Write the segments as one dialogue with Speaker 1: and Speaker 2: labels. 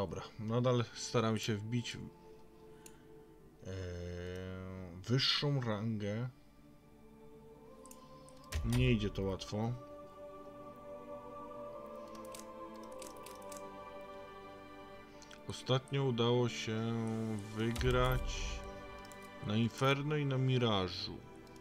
Speaker 1: Dobra, nadal staram się wbić wyższą rangę. Nie idzie to łatwo. Ostatnio udało się wygrać na Inferno i na Mirażu.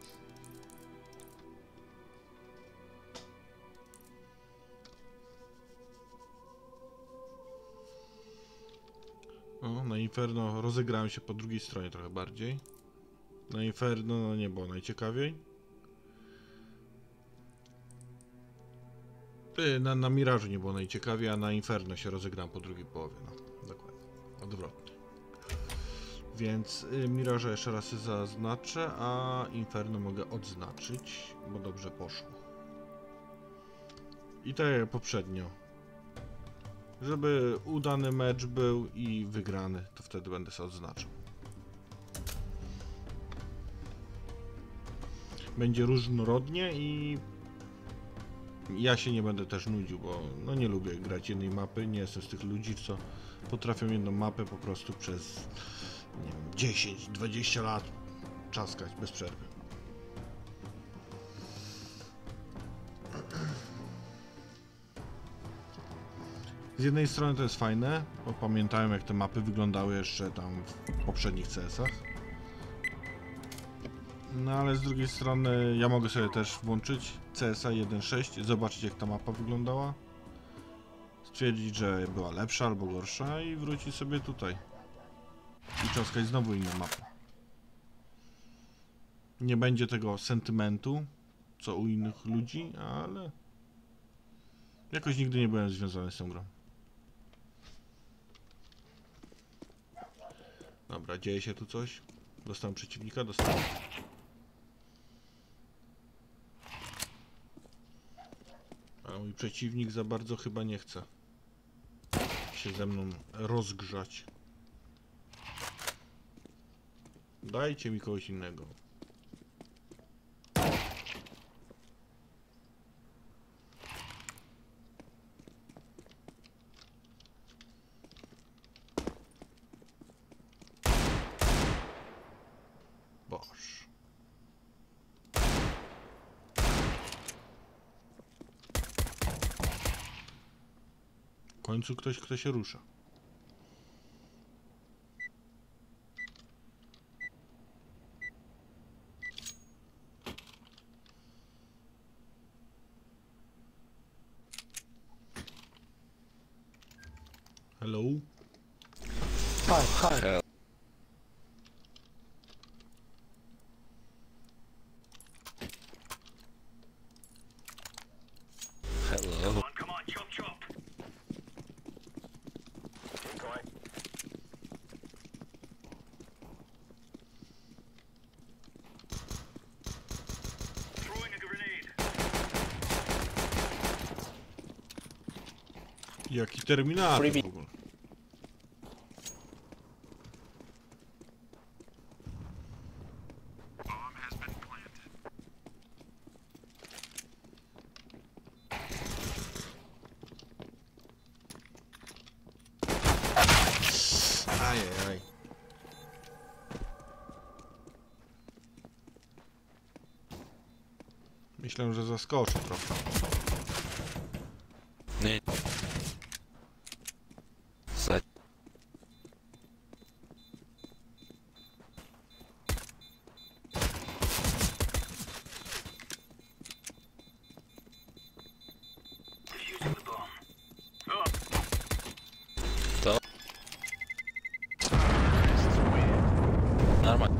Speaker 1: O, na Inferno rozegrałem się po drugiej stronie trochę bardziej. Na Inferno no nie było najciekawiej. Na Mirażu nie było najciekawiej, a na Inferno się rozegrałem po drugiej połowie. No, dokładnie. Odwrotnie. Więc Miraża jeszcze raz zaznaczę, a Inferno mogę odznaczyć, bo dobrze poszło. I tak jak poprzednio. Żeby udany mecz był i wygrany, to wtedy będę sobie odznaczał. Będzie różnorodnie i ja się nie będę też nudził, bo no nie lubię grać jednej mapy. Nie jestem z tych ludzi, co potrafią jedną mapę po prostu przez nie wiem, 10-20 lat czaskać bez przerwy. Z jednej strony to jest fajne, bo pamiętałem jak te mapy wyglądały jeszcze tam w poprzednich CS-ach. No ale z drugiej strony ja mogę sobie też włączyć CS-a 1.6, zobaczyć jak ta mapa wyglądała, stwierdzić, że była lepsza albo gorsza i wrócić sobie tutaj i czaskać znowu inną mapę. Nie będzie tego sentymentu, co u innych ludzi, ale jakoś nigdy nie byłem związany z tą grą. Dobra, dzieje się tu coś. Dostałem przeciwnika, dostałem. A mój przeciwnik za bardzo chyba nie chce się ze mną rozgrzać. Dajcie mi kogoś innego. Boż. W końcu ktoś, kto się rusza. Hello?
Speaker 2: Hi. Hello.
Speaker 3: Come on, chop chop. Throwing a grenade.
Speaker 1: Jaki terminator w ogóle. Ajajaj. Myślę, że zaskoczę trochę.
Speaker 2: Nie. Za...
Speaker 3: Defusing the bomb.
Speaker 2: To... Normalnie.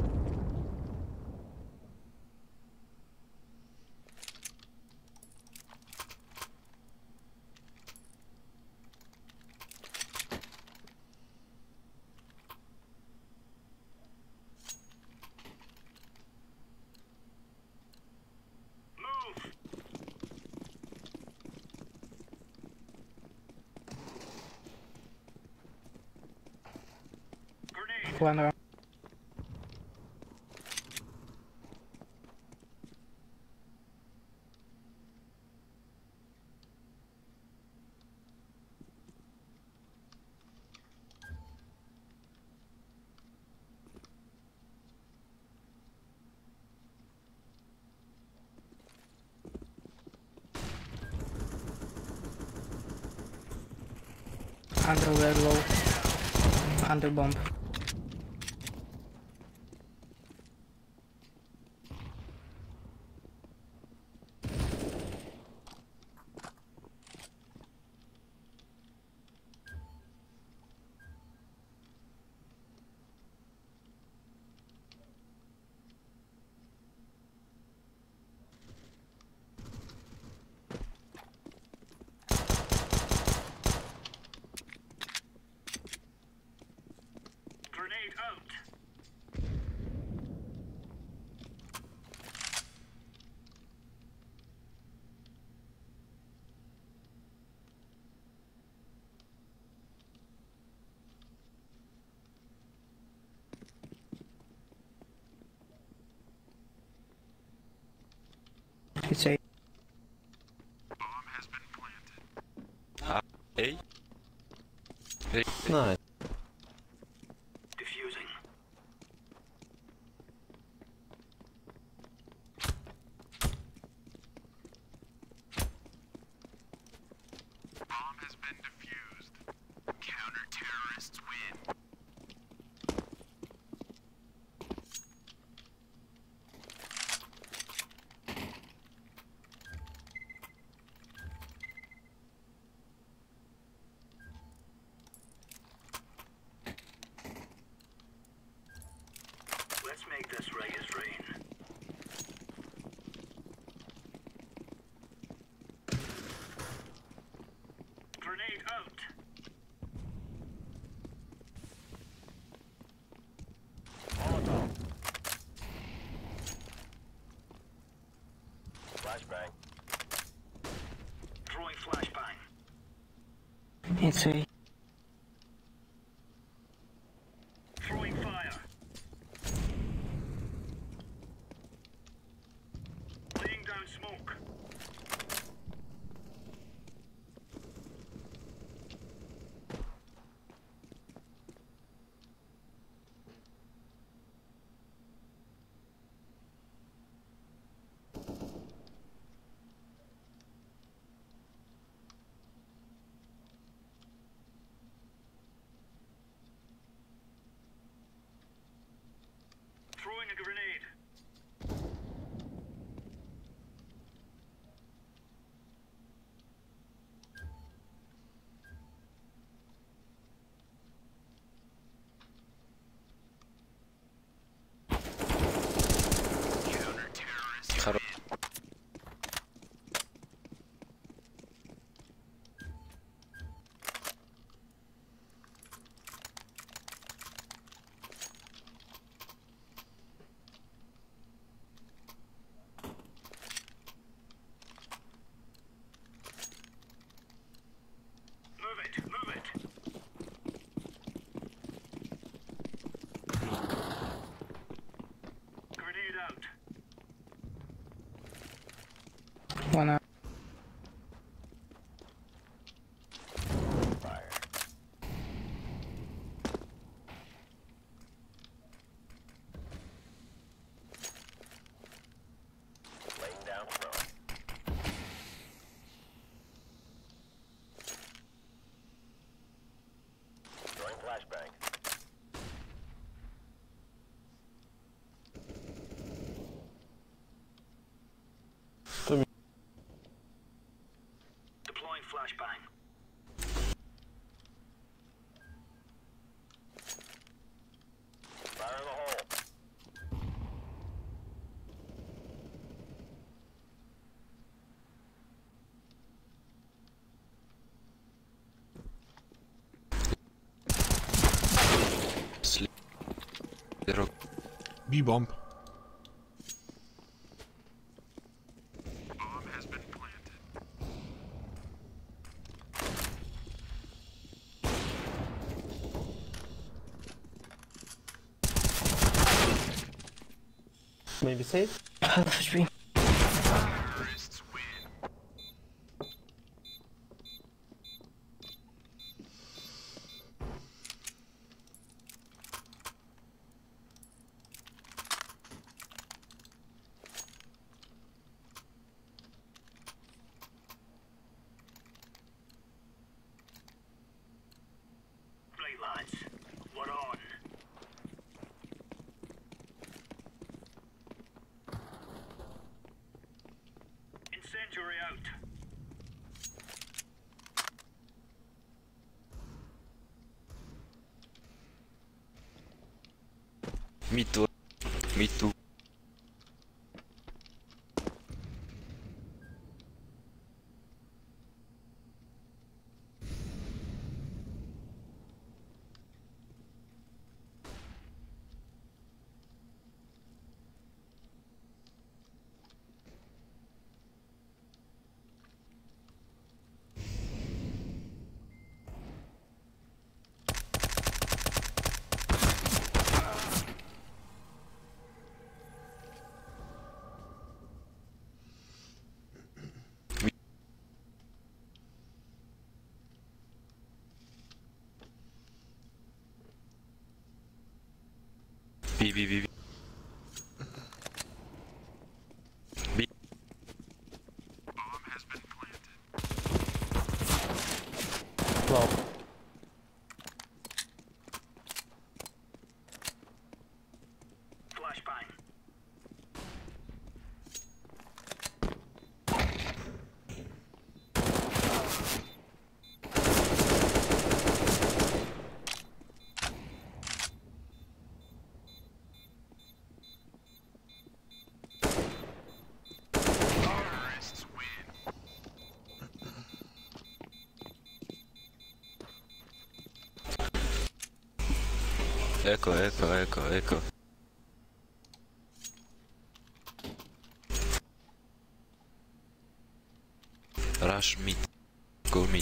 Speaker 3: Move. Grenade.
Speaker 4: One Underwear low. Under bomb.
Speaker 3: Grenade out.
Speaker 4: It's a
Speaker 2: Hey? Hey.
Speaker 5: Nice.
Speaker 3: Diffusing.
Speaker 6: Bomb has been defused. Counter-terrorists win.
Speaker 3: Let's make this Reyes rain. Grenade out. Molotov. Flashbang. Throwing flashbang.
Speaker 4: it's a
Speaker 3: Throwing fire. Laying down smoke. Throwing a grenade.
Speaker 6: Counter-terrorists
Speaker 2: Хорош.
Speaker 3: Move it, move it. Grenade out.
Speaker 4: one out.
Speaker 3: Fire. Laying down throw. Throwing flashbang. Deploying flashbang. Fire in the hole.
Speaker 2: Sleep. Zero.
Speaker 1: B-bomb.
Speaker 6: Bomb has been planted.
Speaker 5: Maybe safe?
Speaker 4: HP.
Speaker 6: Terrorists win.
Speaker 2: Me too. Me too. B.
Speaker 6: Bomb has been planted.
Speaker 5: Well,
Speaker 3: Flashbang.
Speaker 6: Terrorists win.
Speaker 2: Echo. Rush mid. Go mid.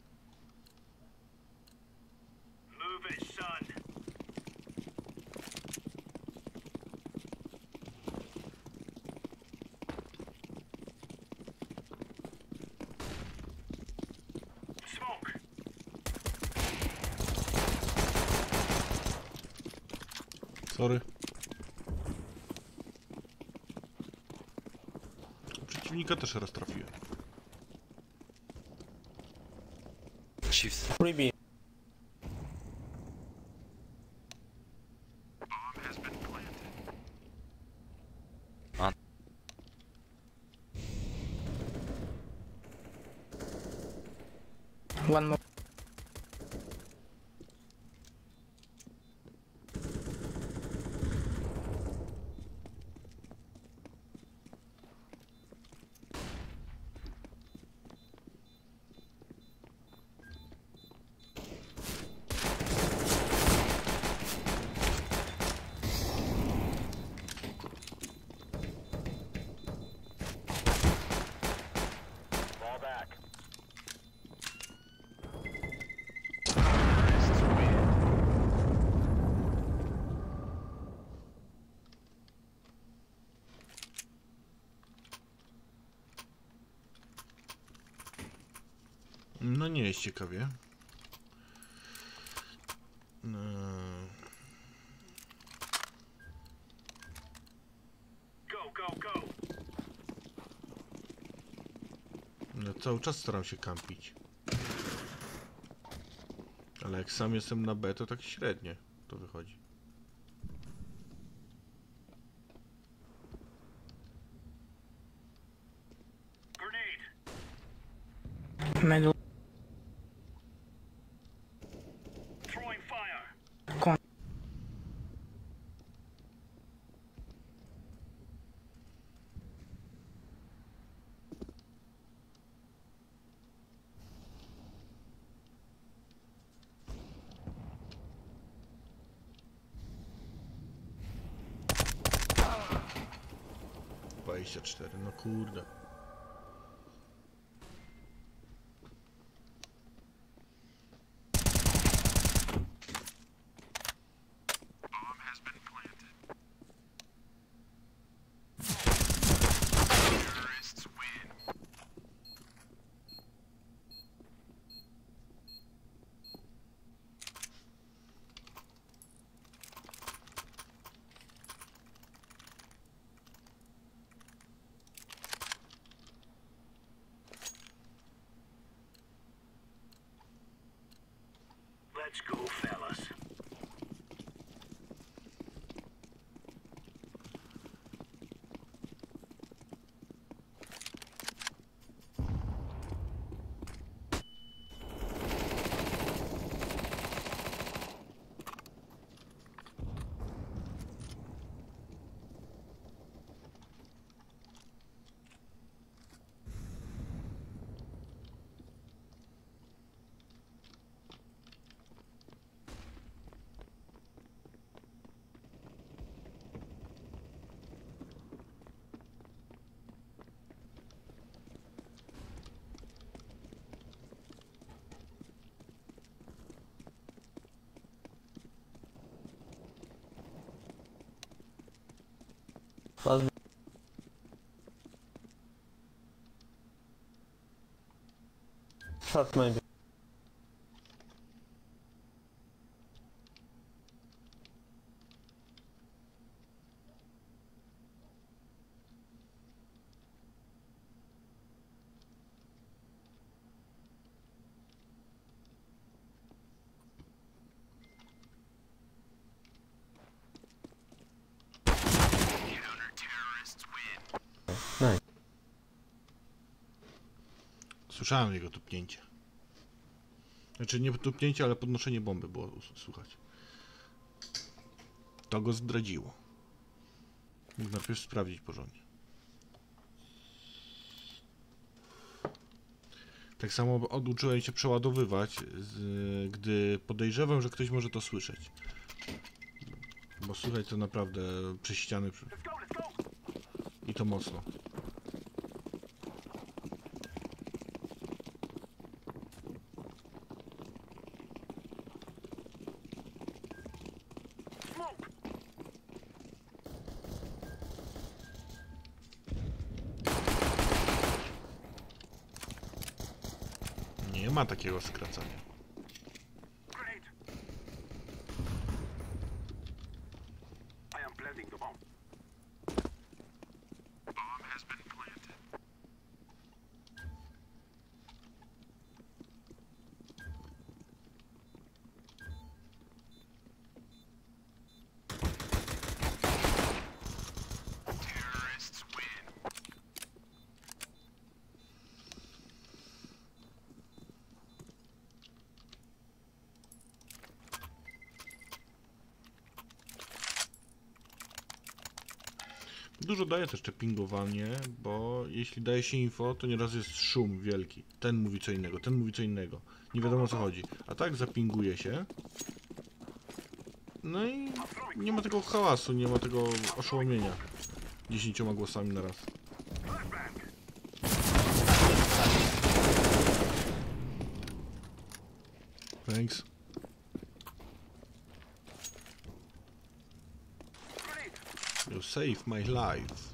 Speaker 3: Move it, son. Smoke.
Speaker 1: Sorry. Przeciwnika też raz trafiłem.
Speaker 2: Shift.
Speaker 5: 3B.
Speaker 6: Bomb has been planted.
Speaker 4: One more.
Speaker 3: Fall back.
Speaker 6: Terrorists win.
Speaker 1: No nie jest ciekawie.
Speaker 3: Go.
Speaker 1: No, cały czas staram się kampić. Ale jak sam jestem na B, to tak średnie to wychodzi.
Speaker 3: Grenade.
Speaker 4: Middle.
Speaker 3: Throwing fire.
Speaker 4: Con.
Speaker 1: No kurde.
Speaker 6: Bomb has been planted. Terrorists win.
Speaker 3: Let's go, fellas.
Speaker 5: Last B. Short maybe.
Speaker 6: Counter-terrorists win.
Speaker 5: Nice.
Speaker 1: Słyszałem jego tupnięcie. Znaczy nie tupnięcie, ale podnoszenie bomby było słychać. To go zdradziło. Mógł najpierw sprawdzić porządnie. Tak samo oduczyłem się przeładowywać, gdy podejrzewam, że ktoś może to słyszeć. Bo słychać to naprawdę przez ściany i to mocno. Nie ma takiego skracania.
Speaker 3: Grenade. I am planting the bomb.
Speaker 6: Bomb has been planted. Terrorists win.
Speaker 1: Dużo daje też te pingowanie, bo jeśli daje się info, to nieraz jest szum wielki. Ten mówi co innego, ten mówi co innego. Nie wiadomo o co chodzi. A tak zapinguje się. No i nie ma tego hałasu, nie ma tego oszołomienia 10 głosami na raz. Thanks. You saved my life.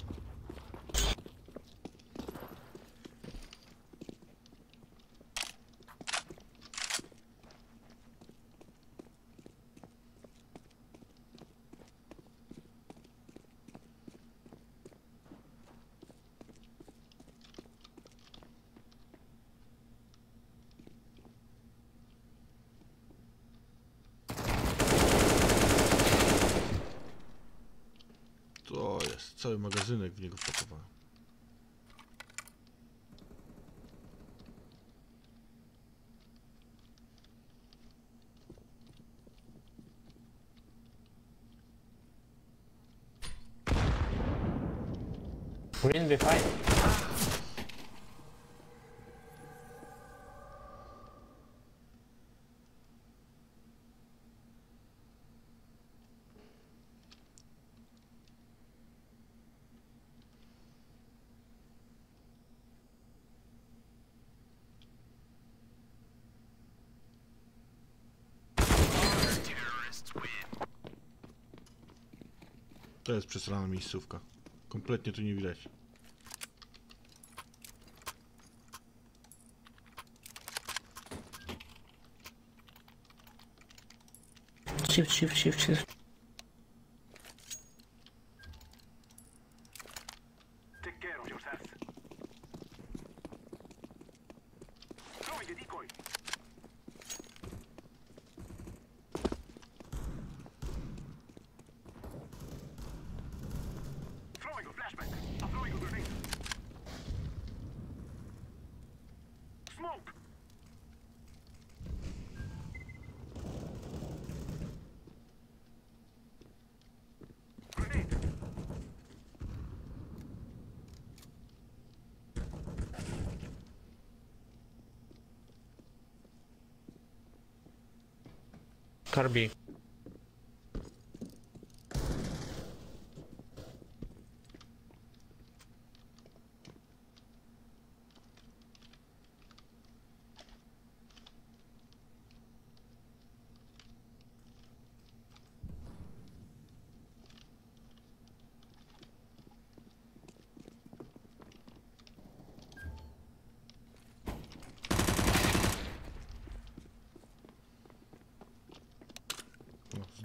Speaker 1: To jest cały magazynek w niego wpakowany.
Speaker 5: Green behind.
Speaker 6: Terrorists win.
Speaker 1: To jest przesrana miejscówka. Kompletnie tu nie widać.
Speaker 4: Shift.
Speaker 3: Take care of yourself. Throwing a decoy. Throwing a flashbang. I'm throwing a grenade. Smoke. Grenade.
Speaker 5: Car B.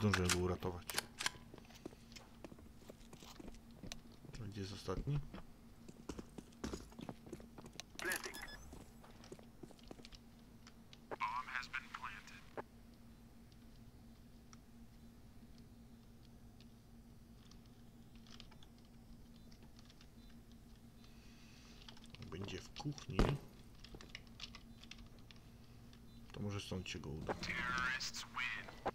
Speaker 1: zdążyłem go uratować. A gdzie jest ostatni?
Speaker 3: Planting.
Speaker 6: Bomb has been planted.
Speaker 1: Będzie w kuchni. To może stąd się go uda.
Speaker 6: Terrorists win.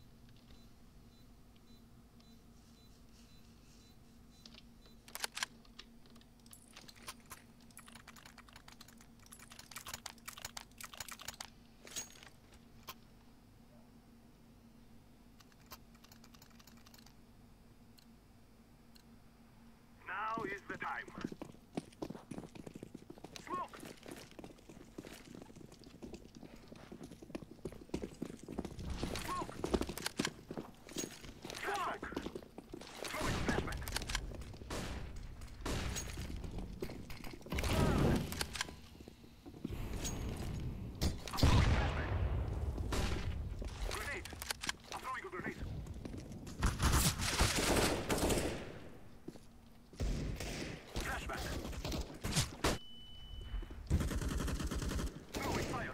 Speaker 3: Now is the time. Smoke. Smoke. Flashback. Throwing flashback. I'm throwing flashback. Grenade. I'm throwing a grenade. Flashback. Throwing fire.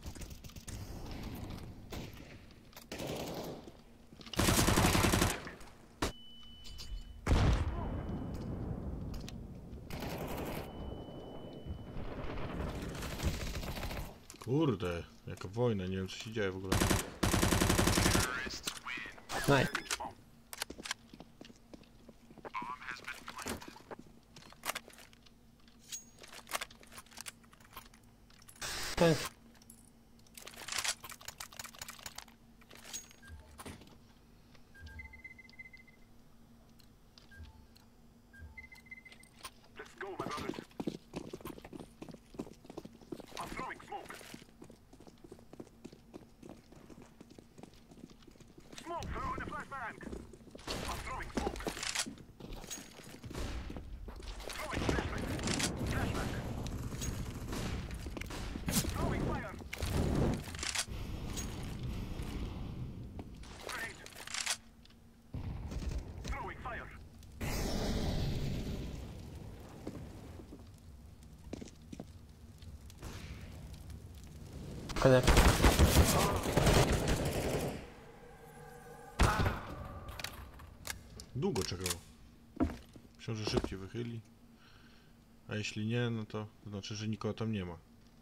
Speaker 1: Kurde, jaka wojna, nie wiem co się dzieje w ogóle.
Speaker 6: Terrorists win.
Speaker 5: Nice.
Speaker 3: Planting the bomb.
Speaker 6: Bomb has been planted.
Speaker 5: Thanks.
Speaker 3: Let's go, my brothers. I'm throwing smoke. Smoke, throwing a flashbang. I'm throwing smoke. Throwing flashbang. Flashbang. Throwing fire. Grenade. Throwing fire.
Speaker 5: Connect.
Speaker 1: Długo czekał. Myślę, że szybciej wychyli. A jeśli nie, no to znaczy, że nikogo tam nie ma.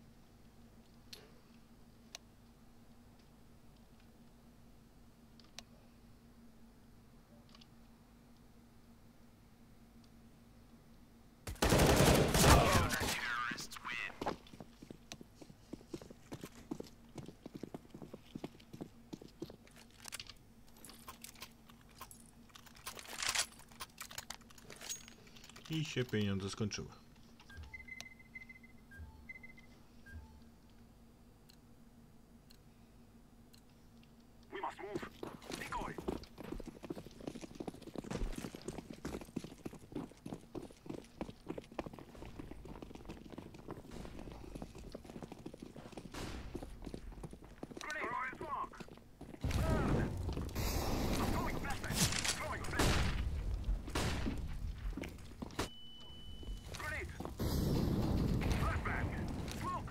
Speaker 6: Terrorists win.
Speaker 1: I się pieniądze skończyły.
Speaker 3: We must move. Decoy. Grenade. Throwing smoke. Burn. I'm throwing a flashbang. Throwing a flashbang. Grenade. Flashbang. Smoke.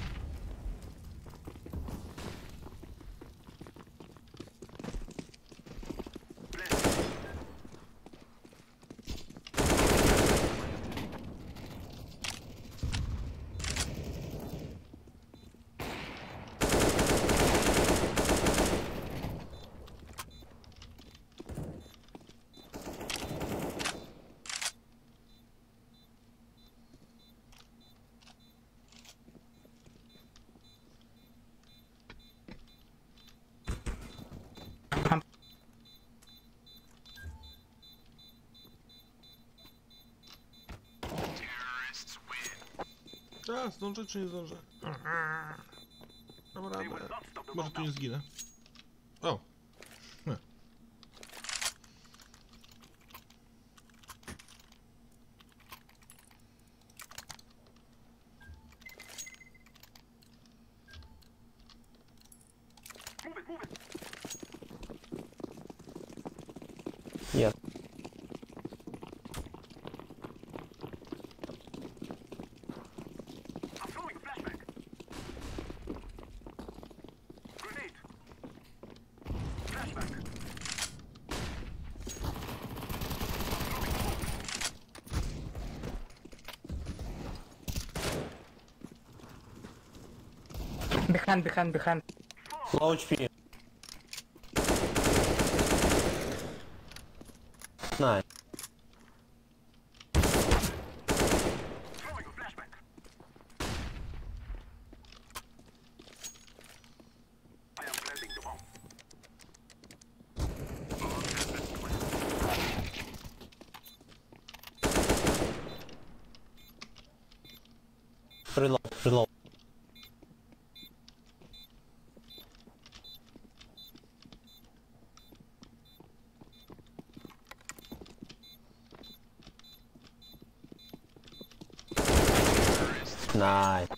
Speaker 3: Blast.
Speaker 6: Terrorists win.
Speaker 1: A, zdążę czy nie zdążę? Dobra,
Speaker 3: They will
Speaker 1: radę.
Speaker 3: not stop the
Speaker 1: Może
Speaker 3: bomb
Speaker 1: tu nie
Speaker 3: now.
Speaker 1: zginę. O!
Speaker 3: Move it, move it.
Speaker 5: Jest.
Speaker 3: I'm throwing a flashbang. Grenade. Flashbang.
Speaker 4: Behind.
Speaker 5: Low HP. Nice.
Speaker 3: Throwing a flashbang. I am planting the bomb.
Speaker 5: Reload. Nice.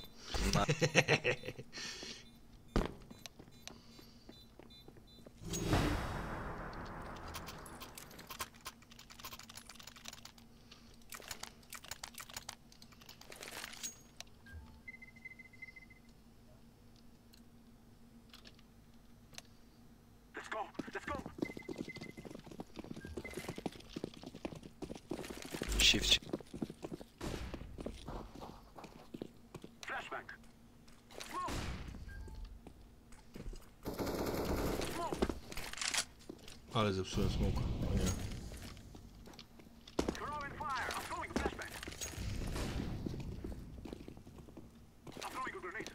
Speaker 3: Let's go.
Speaker 2: Shift.
Speaker 3: Flashbang. Smoke.
Speaker 1: Ale zepsułem smoka. O nie.
Speaker 3: Throwing fire. I'm throwing a flashbang. I'm throwing a grenade.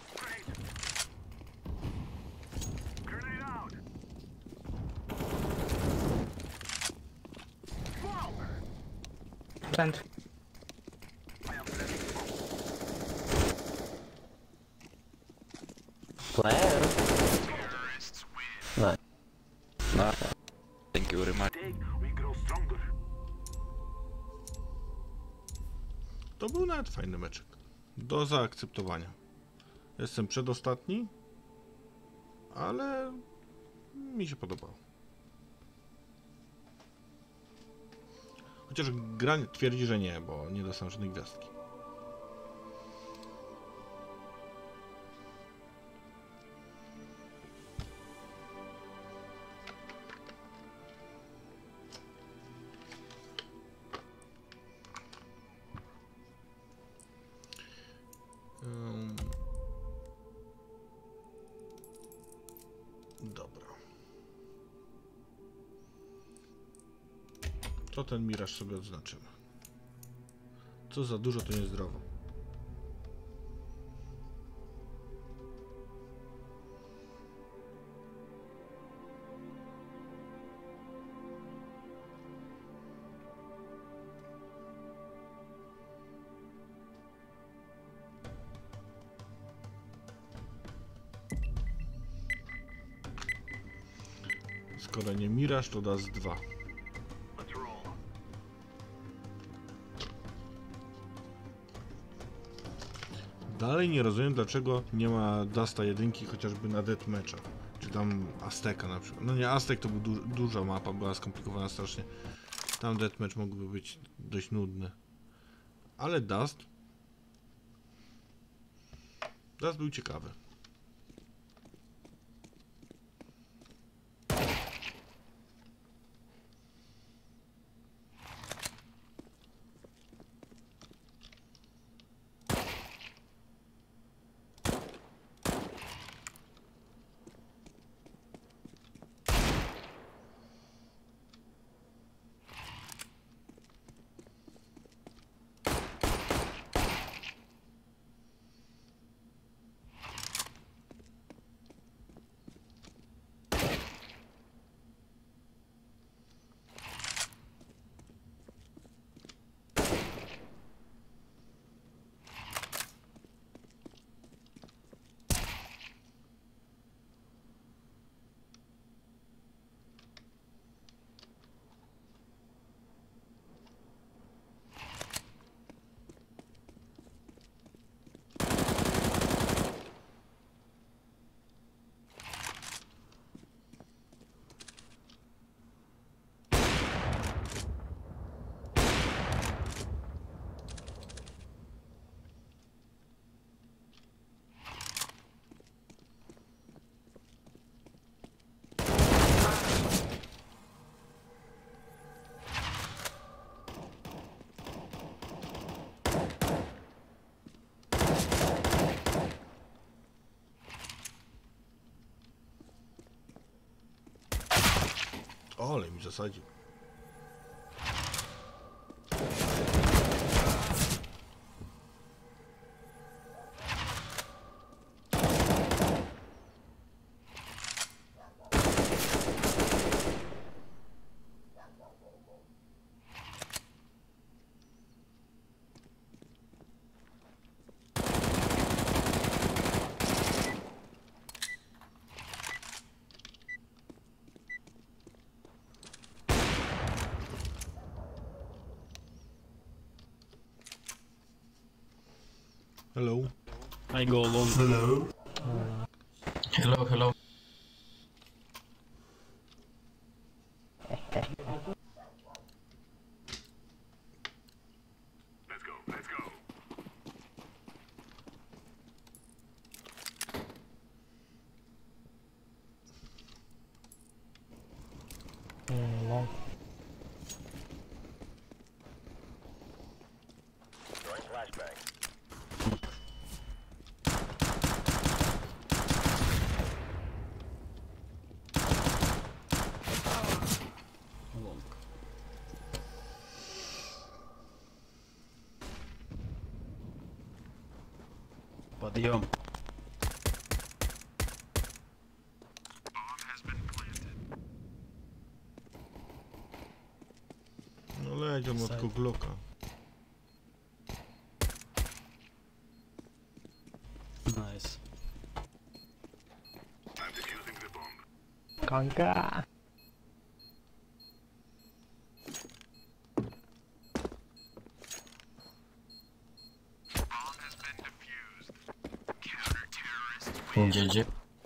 Speaker 3: Grenade out. Whoa!
Speaker 4: Plant.
Speaker 3: I am planting the bomb.
Speaker 5: Plan. Nice.
Speaker 2: No. Thank you very much.
Speaker 3: Day we grow stronger.
Speaker 1: To był nawet fajny meczek. Do zaakceptowania. Jestem przedostatni, ale mi się podobało. Chociaż gra twierdzi, że nie, bo nie dostałem żadnej gwiazdki. Dobra. To ten miraż sobie odznaczymy. Co za dużo, to niezdrowo. Skoro nie miraż, to das 2.
Speaker 3: Let's roll.
Speaker 1: Dalej nie rozumiem, dlaczego nie ma Dusta 1 chociażby na Deathmatcha. Czy tam Azteka na przykład. No nie, Aztek to był duża mapa, była skomplikowana strasznie. Tam Deathmatch mógłby być dość nudny. Ale Dust był ciekawy. O, ale mi zasadził. Hello.
Speaker 7: I go alone.
Speaker 1: Hello.
Speaker 7: Hello, hello.
Speaker 6: Let's go. Let's go.
Speaker 5: Long.
Speaker 3: Throwing flashbang.
Speaker 7: Long. Подъем.
Speaker 6: Bomb has been planted.
Speaker 1: No leć, on ma tylko Glocka.
Speaker 7: Nice.
Speaker 6: I'm defusing the bomb.
Speaker 5: Kanka.
Speaker 6: Bomb has been defused. Counter-terrorists win.
Speaker 7: GG.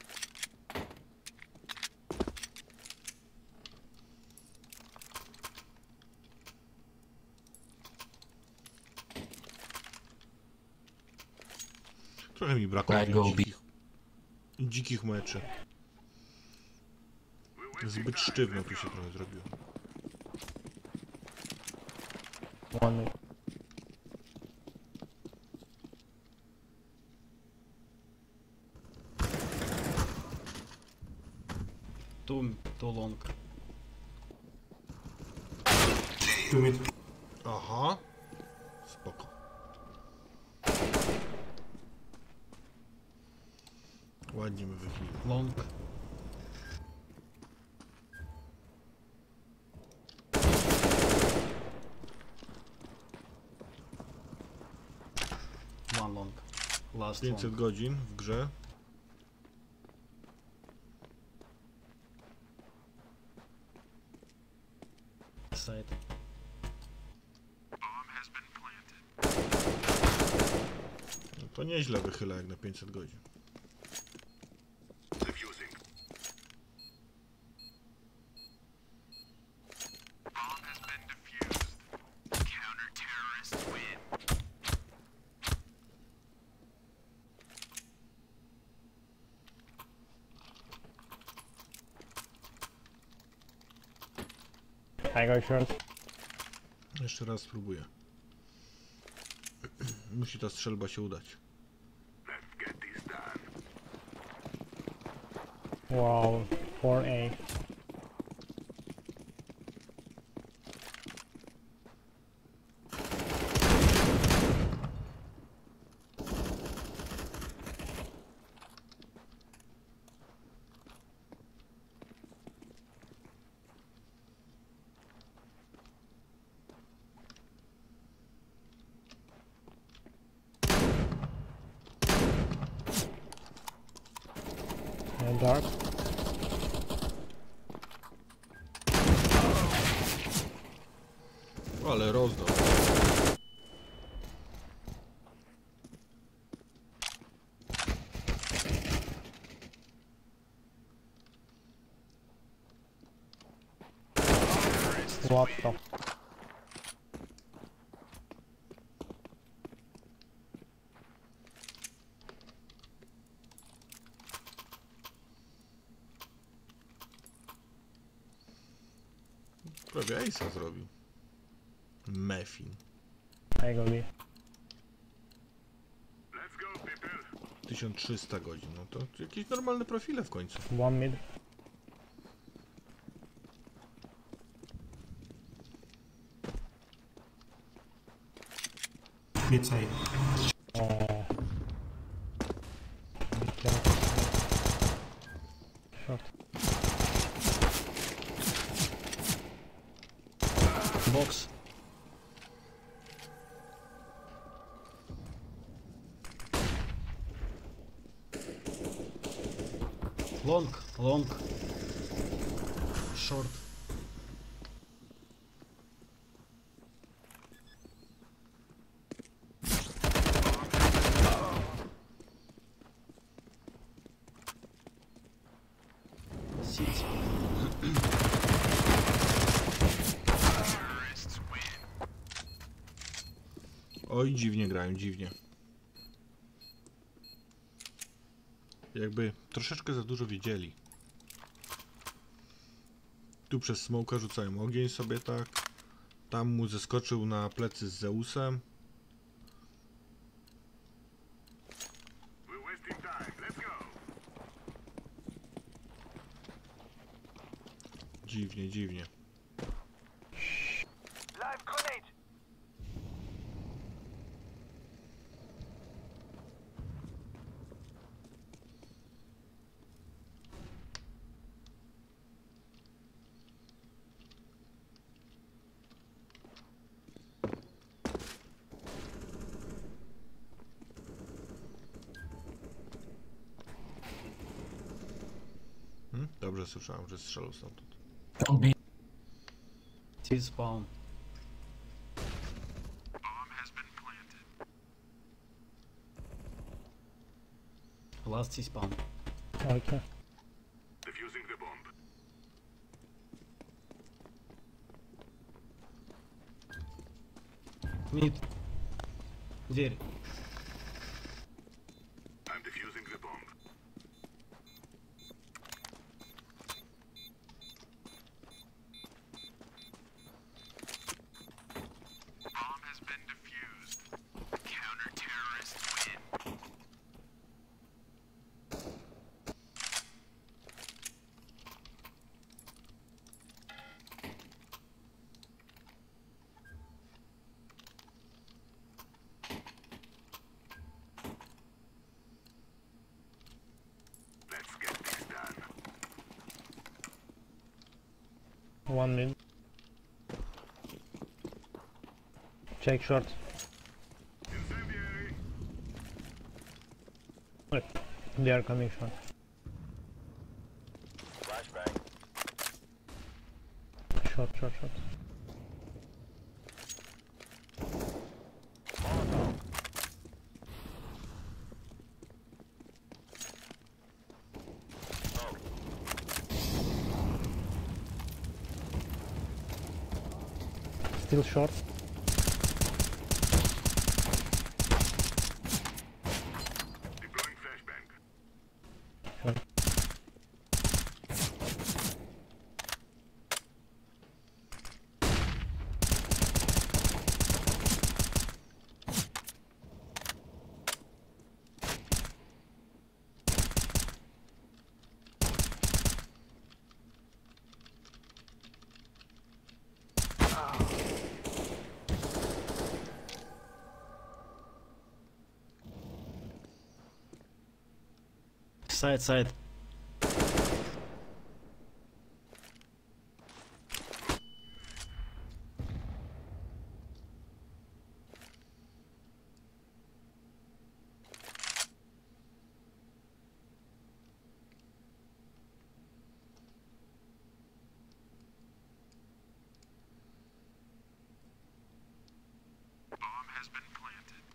Speaker 1: Trochę mi brakuje
Speaker 2: I go B.
Speaker 1: dzikich meczy. Zbyt sztywno tu się trochę zrobiło.
Speaker 5: One.
Speaker 7: Too long.
Speaker 1: Aha. Spoko. Ładnie my wychylili.
Speaker 7: Long. One long. Last
Speaker 1: 500
Speaker 7: long.
Speaker 1: godzin w grze.
Speaker 7: Side.
Speaker 6: Bomb has been planted.
Speaker 1: No to nieźle wychyla jak na 500 godzin.
Speaker 6: Defusing. Bomb has been defused. Counter-terrorists win.
Speaker 5: I go short.
Speaker 1: Jeszcze raz spróbuję. Musi ta strzelba się udać.
Speaker 6: Let's get this done.
Speaker 5: Wow. 4A. And dark.
Speaker 1: Ale rozdał.
Speaker 5: What the?
Speaker 1: Prawie Ace'a zrobił. Mefin.
Speaker 5: I go B.
Speaker 6: Let's go, people.
Speaker 1: 1300 godzin, no to jakieś normalne profile w końcu.
Speaker 5: One mid.
Speaker 8: Mid side.
Speaker 5: Oh. Be careful. Shot.
Speaker 7: Box. Long, long. Short. City.
Speaker 1: Oj, dziwnie grają, dziwnie. Jakby troszeczkę za dużo wiedzieli. Tu przez smoka rzucają ogień sobie tak. Tam mu zeskoczył na plecy z Zeusem.
Speaker 6: We're wasting time. Let's go.
Speaker 1: Dziwnie, dziwnie.
Speaker 3: Live grenade.
Speaker 1: Dobrze słyszałem, że strzelał stamtąd.
Speaker 7: T-spawn.
Speaker 6: Bomb has been planted.
Speaker 7: Last T-spawn.
Speaker 5: Okay.
Speaker 6: Defusing the bomb.
Speaker 7: Mid. Дверь.
Speaker 6: I'm defusing the bomb. Bomb has been defused. Counter-terrorists win. Let's get this done.
Speaker 5: One mid. Check short.
Speaker 6: Incendiary.
Speaker 5: Wait. They are coming short.
Speaker 3: Flashbang.
Speaker 5: Short, short, short.
Speaker 3: Molotov. Smoke.
Speaker 5: Still short.
Speaker 6: Deploying flashbang.
Speaker 5: Short.
Speaker 7: Side, side.
Speaker 6: Bomb has been planted.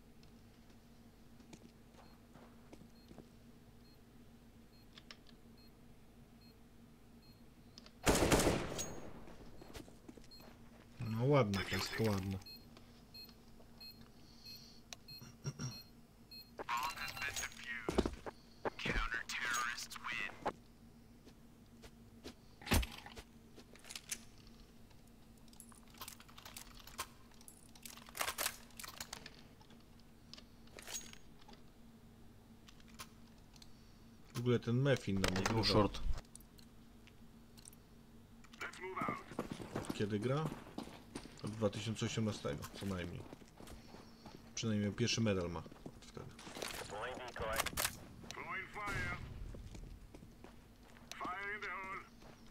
Speaker 1: No ładne, to jest ładne.
Speaker 6: Bomb has been defused. Counter-terrorists win.
Speaker 1: W ogóle ten Mefin nam
Speaker 7: Go
Speaker 1: odgrywa.
Speaker 7: short.
Speaker 6: Let's move out.
Speaker 1: Kiedy gra? Od 2018 co najmniej. Przynajmniej pierwszy medal ma wtedy.
Speaker 3: Deploying decoy.
Speaker 6: Throwing fire. Fire in the hole.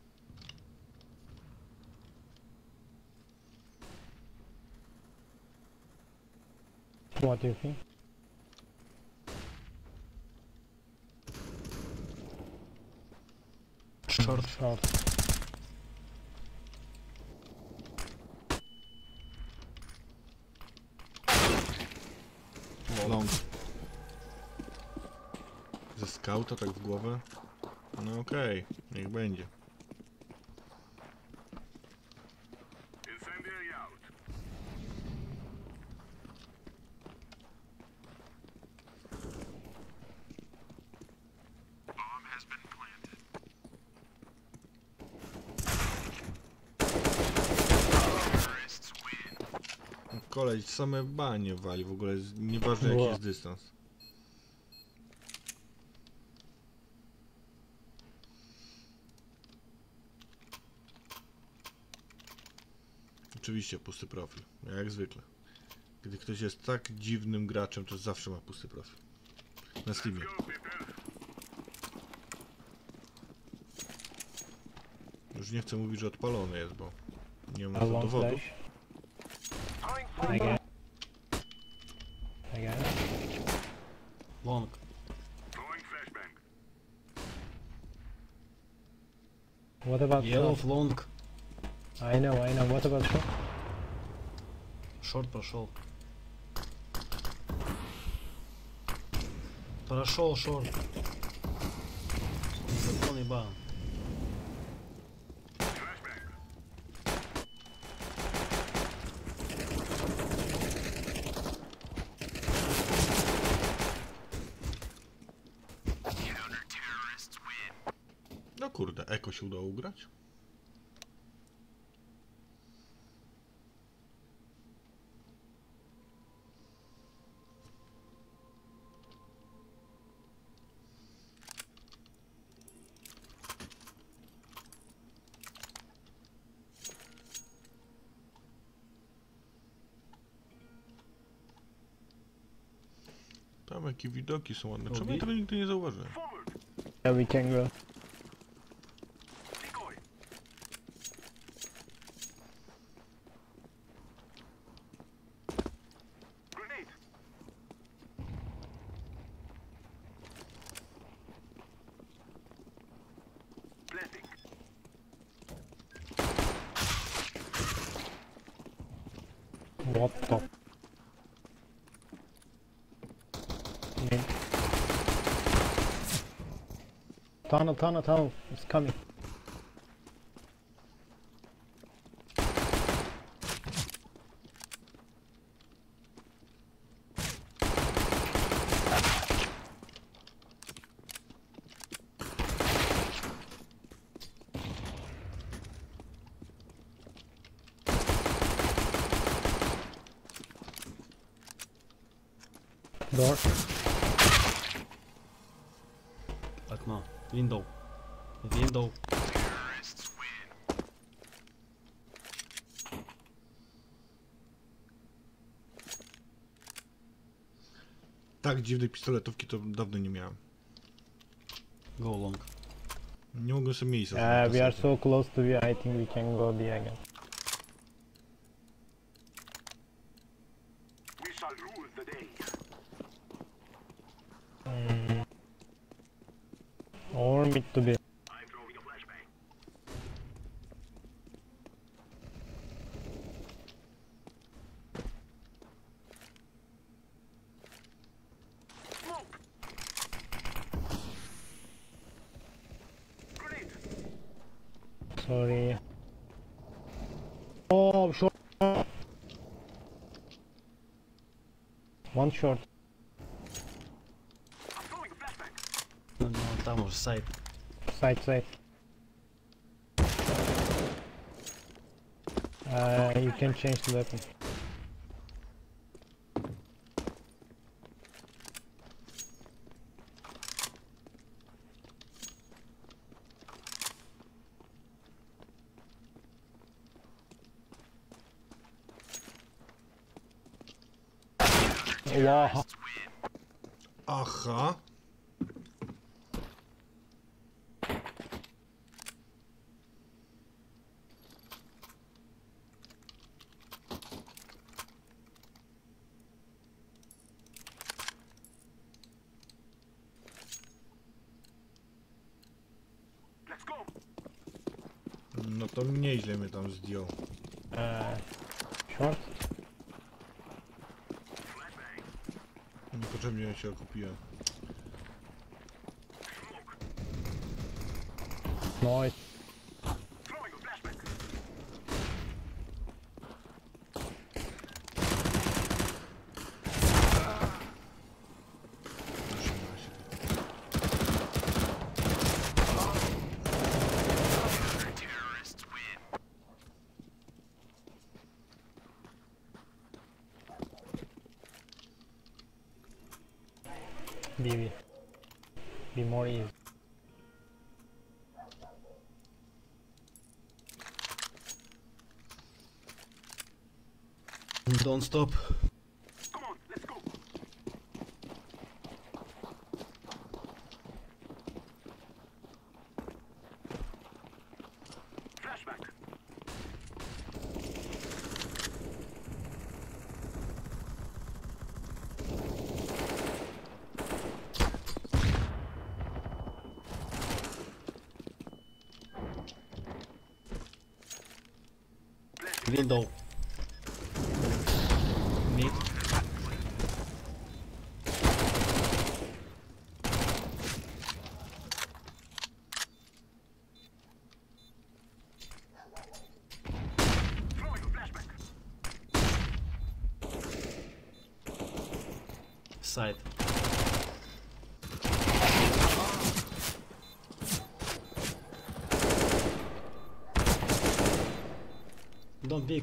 Speaker 5: What do you think?
Speaker 7: Short.
Speaker 5: Short.
Speaker 1: Long. Ze skauta tak w głowę? No okej, niech będzie.
Speaker 6: Incendiary out. Bomb has been planted. Terrorists win.
Speaker 1: Kolej same banie wali, w ogóle nieważne jaki
Speaker 5: Wow.
Speaker 1: jest dystans. Oczywiście pusty profil, jak zwykle. Gdy ktoś jest tak dziwnym graczem, to zawsze ma pusty profil. Na Steamie.
Speaker 6: Go, people.
Speaker 1: Już nie chcę mówić, że odpalony jest, bo nie ma
Speaker 5: A
Speaker 1: to
Speaker 5: long
Speaker 1: dowodów.
Speaker 5: flash.
Speaker 3: Throwing fire.
Speaker 5: Again. Again.
Speaker 7: Long.
Speaker 6: Throwing flashbang.
Speaker 5: What about
Speaker 7: Yellow
Speaker 5: short?
Speaker 7: long.
Speaker 5: I know. What about short?
Speaker 7: Шорт прошел. Прошел шорт. Полный бан.
Speaker 6: Flashbang. Counter-terrorists win.
Speaker 1: No kurde, Eko się udało ugrać? Tam jakie widoki są ładne. Czemu ja tego nigdy nie zauważyłem?
Speaker 6: Forward.
Speaker 5: Yeah, we can go.
Speaker 6: Decoy. Grenade. Planting.
Speaker 5: What the? Mid. Tunnel. It's coming. Door.
Speaker 7: Окно. Window. Window.
Speaker 6: Terrorists win.
Speaker 1: Tak dziwnej pistoletówki to dawno nie miałem.
Speaker 7: Go long.
Speaker 1: Nie mogłem sobie miejsca
Speaker 5: We
Speaker 1: znaleźć.
Speaker 5: are so close to B. I think we can go B again.
Speaker 6: We shall rule the day.
Speaker 5: Or mid to B.
Speaker 6: I'm throwing a flashbang. Smoke. Grenade.
Speaker 5: Sorry. Oh, short. One short.
Speaker 6: I'm throwing a flashbang.
Speaker 7: Ну, там уже сайт.
Speaker 5: Side. You can change the weapon. Wow.
Speaker 1: Aha.
Speaker 6: Let's go.
Speaker 1: No to nieźle mnie tam zdjął.
Speaker 5: Short.
Speaker 1: Niepotrzebnie ja się okupiłem.
Speaker 5: Nice.
Speaker 6: Throwing a flashbang.
Speaker 1: Proszę na razie.
Speaker 6: Terrorists win.
Speaker 5: BB. Be more easy.
Speaker 7: Don't stop.
Speaker 6: Come on, let's go. Flashback.
Speaker 7: Window. Mid.
Speaker 6: Throwing a flashback.
Speaker 7: Side. Don't peek.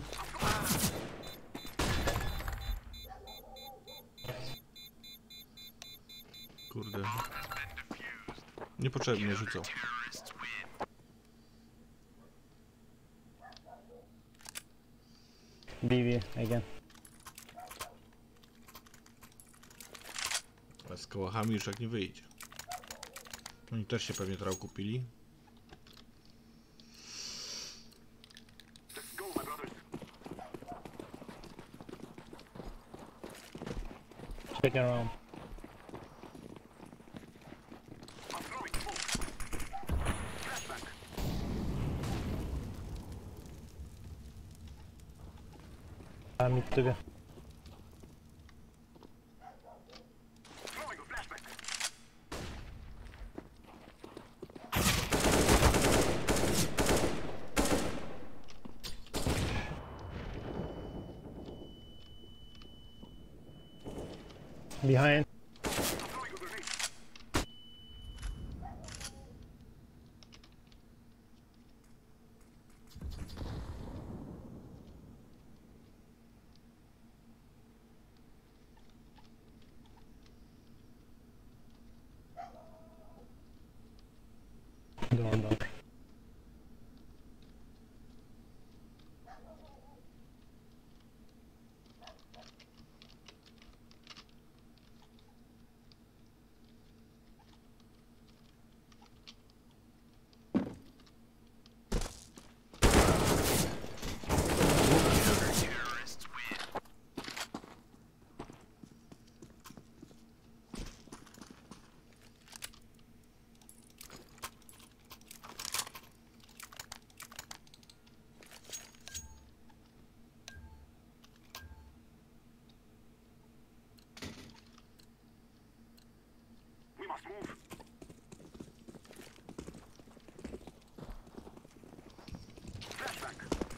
Speaker 1: Kurde. Niepotrzebnie rzucał.
Speaker 5: BB again.
Speaker 1: A z kołachami już jak nie wyjdzie. Oni też się pewnie trał kupili.
Speaker 6: Let's go, my brothers.
Speaker 5: Check around.
Speaker 6: I'm throwing smoke. Flashback.
Speaker 5: Mid to be.
Speaker 6: Throwing a flashback.
Speaker 5: Behind.
Speaker 6: Throwing a grenade.
Speaker 5: Door door.
Speaker 6: Terrorists win. We must move. Flashback.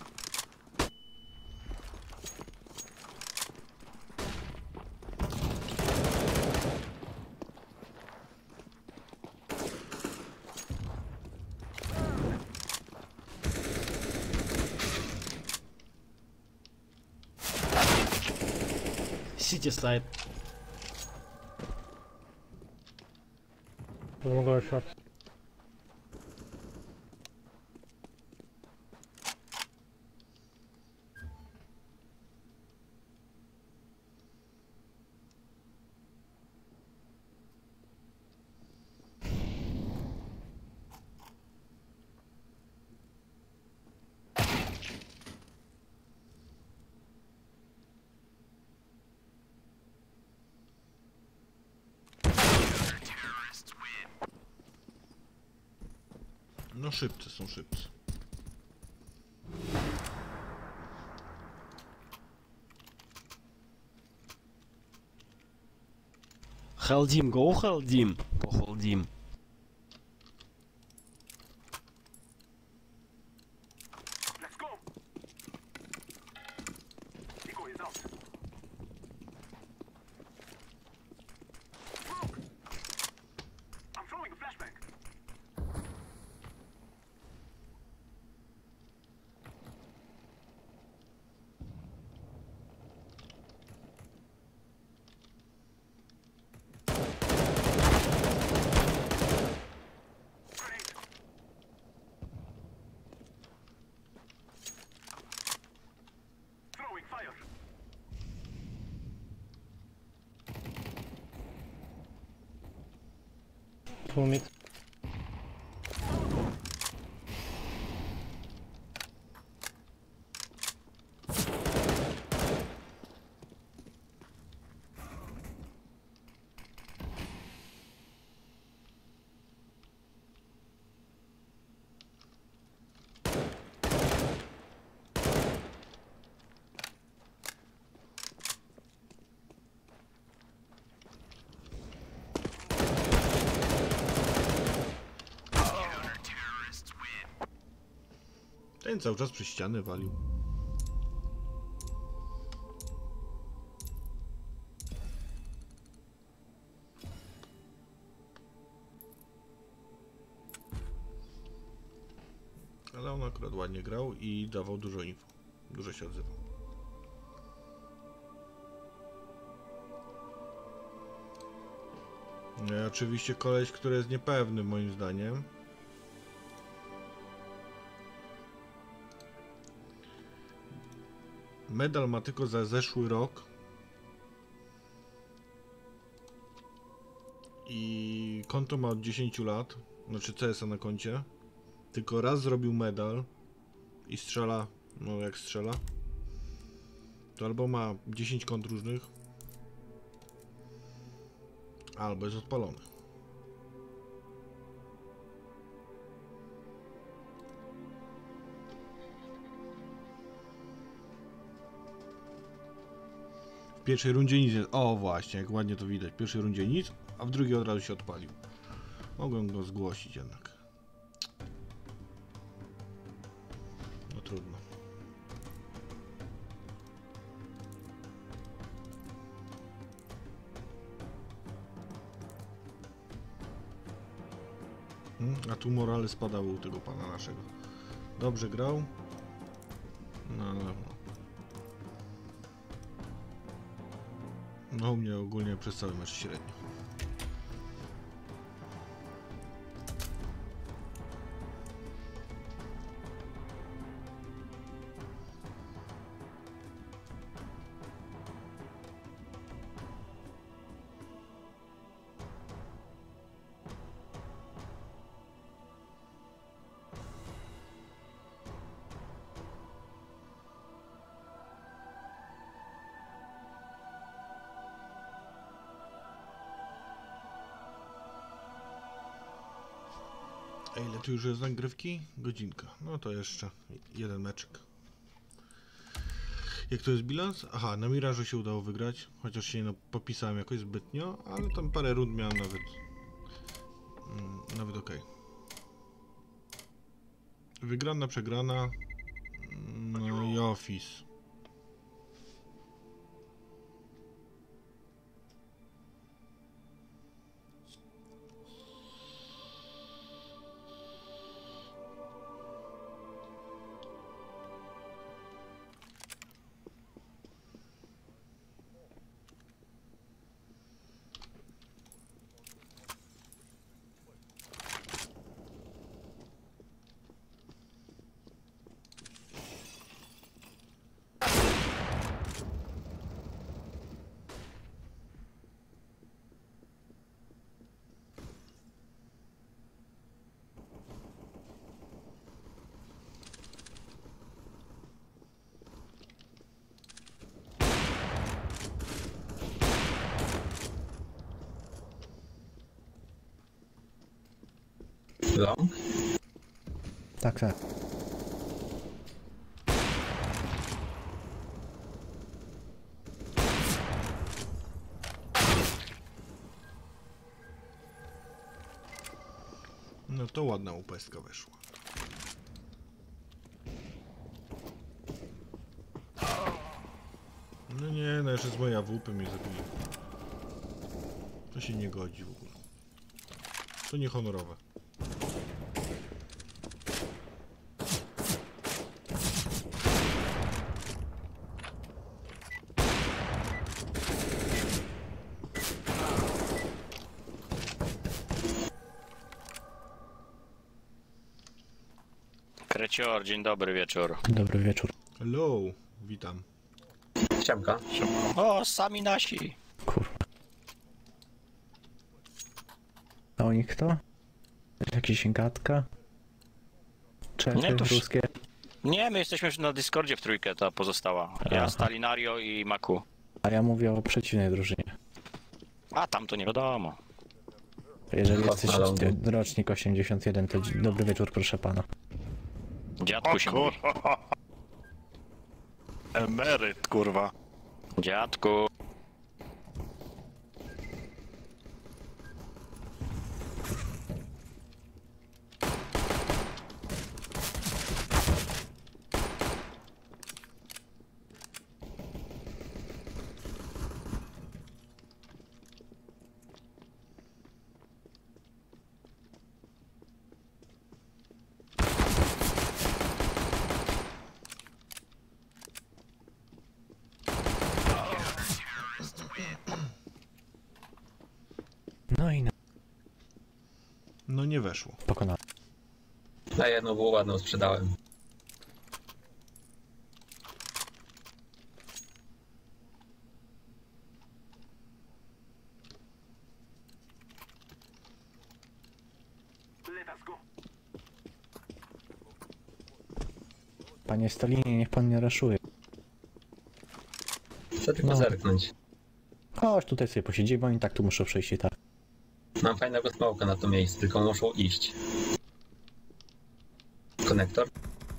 Speaker 7: City side.
Speaker 5: We'll go short.
Speaker 1: No szybcy są szybcy.
Speaker 7: Халдим, go Халдим. Похолдим.
Speaker 6: Let's go. Decoy is out. Smoke. I'm throwing a flashbang. Grenade. Throwing fire.
Speaker 5: Two mid.
Speaker 1: Ten cały czas przez ściany walił. Ale on akurat ładnie grał i dawał dużo info. Dużo się odzywał. No i oczywiście koleś, który jest niepewny moim zdaniem. Medal ma tylko za zeszły rok. I konto ma od 10 lat. Znaczy CS-a na koncie. Tylko raz zrobił medal i strzela, no jak strzela, to albo ma 10 kont różnych, albo jest odpalony. W pierwszej rundzie nic nie... O właśnie, jak ładnie to widać. W pierwszej rundzie nic, a w drugiej od razu się odpalił. Mogłem go zgłosić jednak. No trudno. A tu morale spadały u tego pana naszego. Dobrze grał. No, no u mnie ogólnie przez cały mecz średnio. A ile tu już jest nagrywki? Godzinka. No to jeszcze jeden meczek. Jak to jest bilans? Aha, na Mirażu się udało wygrać, chociaż się nie popisałem jakoś zbytnio, ale tam parę rund miałem nawet ok. Wygrana, przegrana, no i Office.
Speaker 2: Long?
Speaker 8: Tak, tak.
Speaker 1: No to ładna łupestka weszła. No nie, no jeszcze z moja WP mnie zabije. To się nie godzi w ogóle. To niehonorowe.
Speaker 9: Krecior, dzień dobry wieczór.
Speaker 8: Dobry wieczór.
Speaker 1: Hello, witam.
Speaker 10: Siemka.
Speaker 9: O, sami nasi.
Speaker 8: Kurwa. A u nich kto? Jakieś gadka? Czechy
Speaker 9: Nie, to
Speaker 8: ruskie?
Speaker 9: Nie, my jesteśmy na Discordzie w trójkę, ta pozostała. Ja,
Speaker 8: Aha.
Speaker 9: Stalinario i Maku.
Speaker 8: A ja mówię o przeciwnej drużynie.
Speaker 9: A tam to nie wiadomo.
Speaker 8: Jeżeli jesteś
Speaker 10: Halo.
Speaker 8: rocznik 81, to dobry wieczór, proszę pana.
Speaker 9: Dziadku się mówi.
Speaker 11: Emeryt, kurwa.
Speaker 9: Dziadku.
Speaker 8: No i
Speaker 1: No nie weszło.
Speaker 8: pokonałem.
Speaker 10: Na jedną było ładną sprzedałem.
Speaker 6: Let us go.
Speaker 8: Panie Stalinie, niech pan nie raszuje.
Speaker 10: Chcę tylko
Speaker 8: No.
Speaker 10: zerknąć.
Speaker 8: Chodź, tutaj sobie posiedzimy, oni tak tu muszą przejść i tak.
Speaker 10: Mam fajnego smoka na to miejsce, tylko muszą iść. Konektor?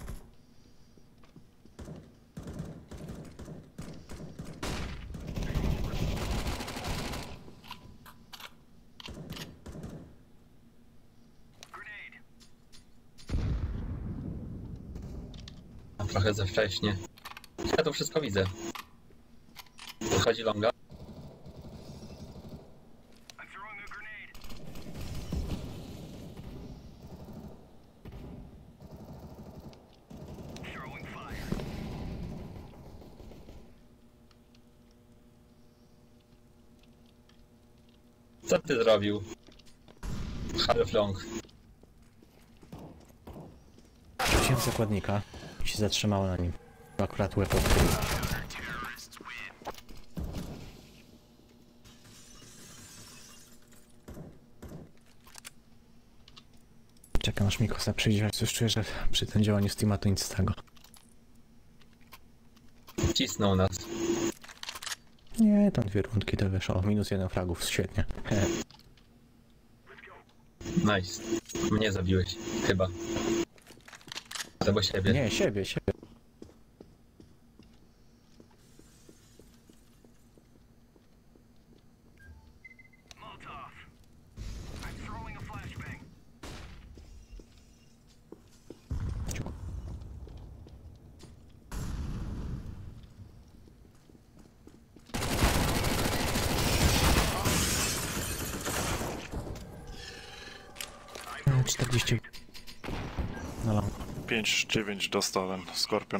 Speaker 10: A trochę za wcześnie. Ja to wszystko widzę. Wychodzi longa.
Speaker 6: I'm throwing a grenade. Throwing fire.
Speaker 10: Co ty zrobił? Half long.
Speaker 8: Rzuciłem zakładnika i się zatrzymało na nim. Akurat łeb odkrył. Czekam aż Mikosa przyjdzie, coś czuję, że przy tym działaniu Steama to nic z tego.
Speaker 10: Cisnął nas.
Speaker 8: Nie, tam 2 rundki to wyszło. -1 fragów, świetnie.
Speaker 10: Nice. Mnie zabiłeś. Chyba. Albo siebie.
Speaker 8: Nie, siebie.
Speaker 6: Molotov. I'm throwing a flashbang.
Speaker 8: E, 40. No long.
Speaker 11: 5-9 dostałem, Skorpion.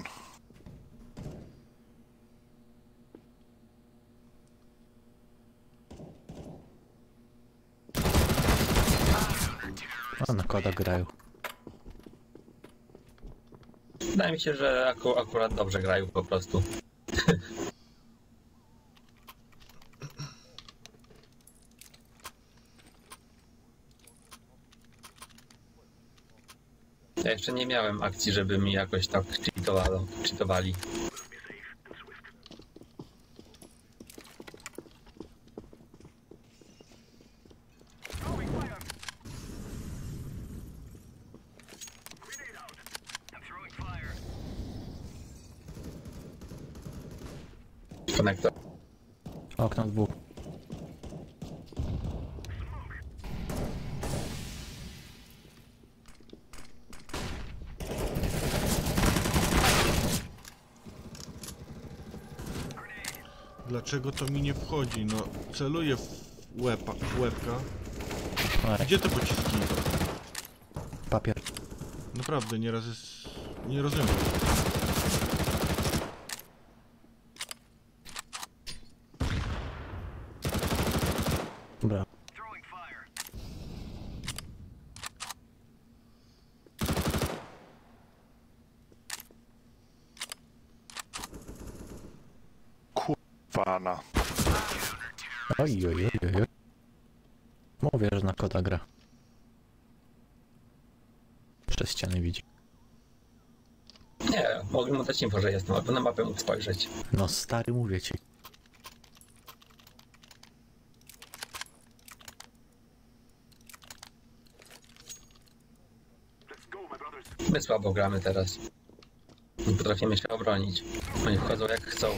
Speaker 8: O, na koda grają.
Speaker 10: Wydaje mi się, że akurat dobrze grają po prostu. Ja jeszcze nie miałem akcji, żeby mi jakoś tak cheatowali.
Speaker 6: Throwing fire. Grenade out.
Speaker 10: Konektor.
Speaker 8: Okno dwóch.
Speaker 1: Dlaczego to mi nie wchodzi? No, celuję w łebka.
Speaker 8: Oj,
Speaker 1: Gdzie te pociski idą?
Speaker 8: papier.
Speaker 1: Naprawdę, nieraz jest... Nie rozumiem.
Speaker 8: Dobra.
Speaker 6: Throwing fire.
Speaker 11: Fana.
Speaker 8: Oj. Mówię, że na kota gra. Przez ściany widzi.
Speaker 10: Nie, mogę mu dać info, że jestem, aby na mapę mógł spojrzeć.
Speaker 8: No stary, mówię ci.
Speaker 10: My słabo gramy teraz. Nie potrafimy się obronić. Oni wchodzą jak chcą.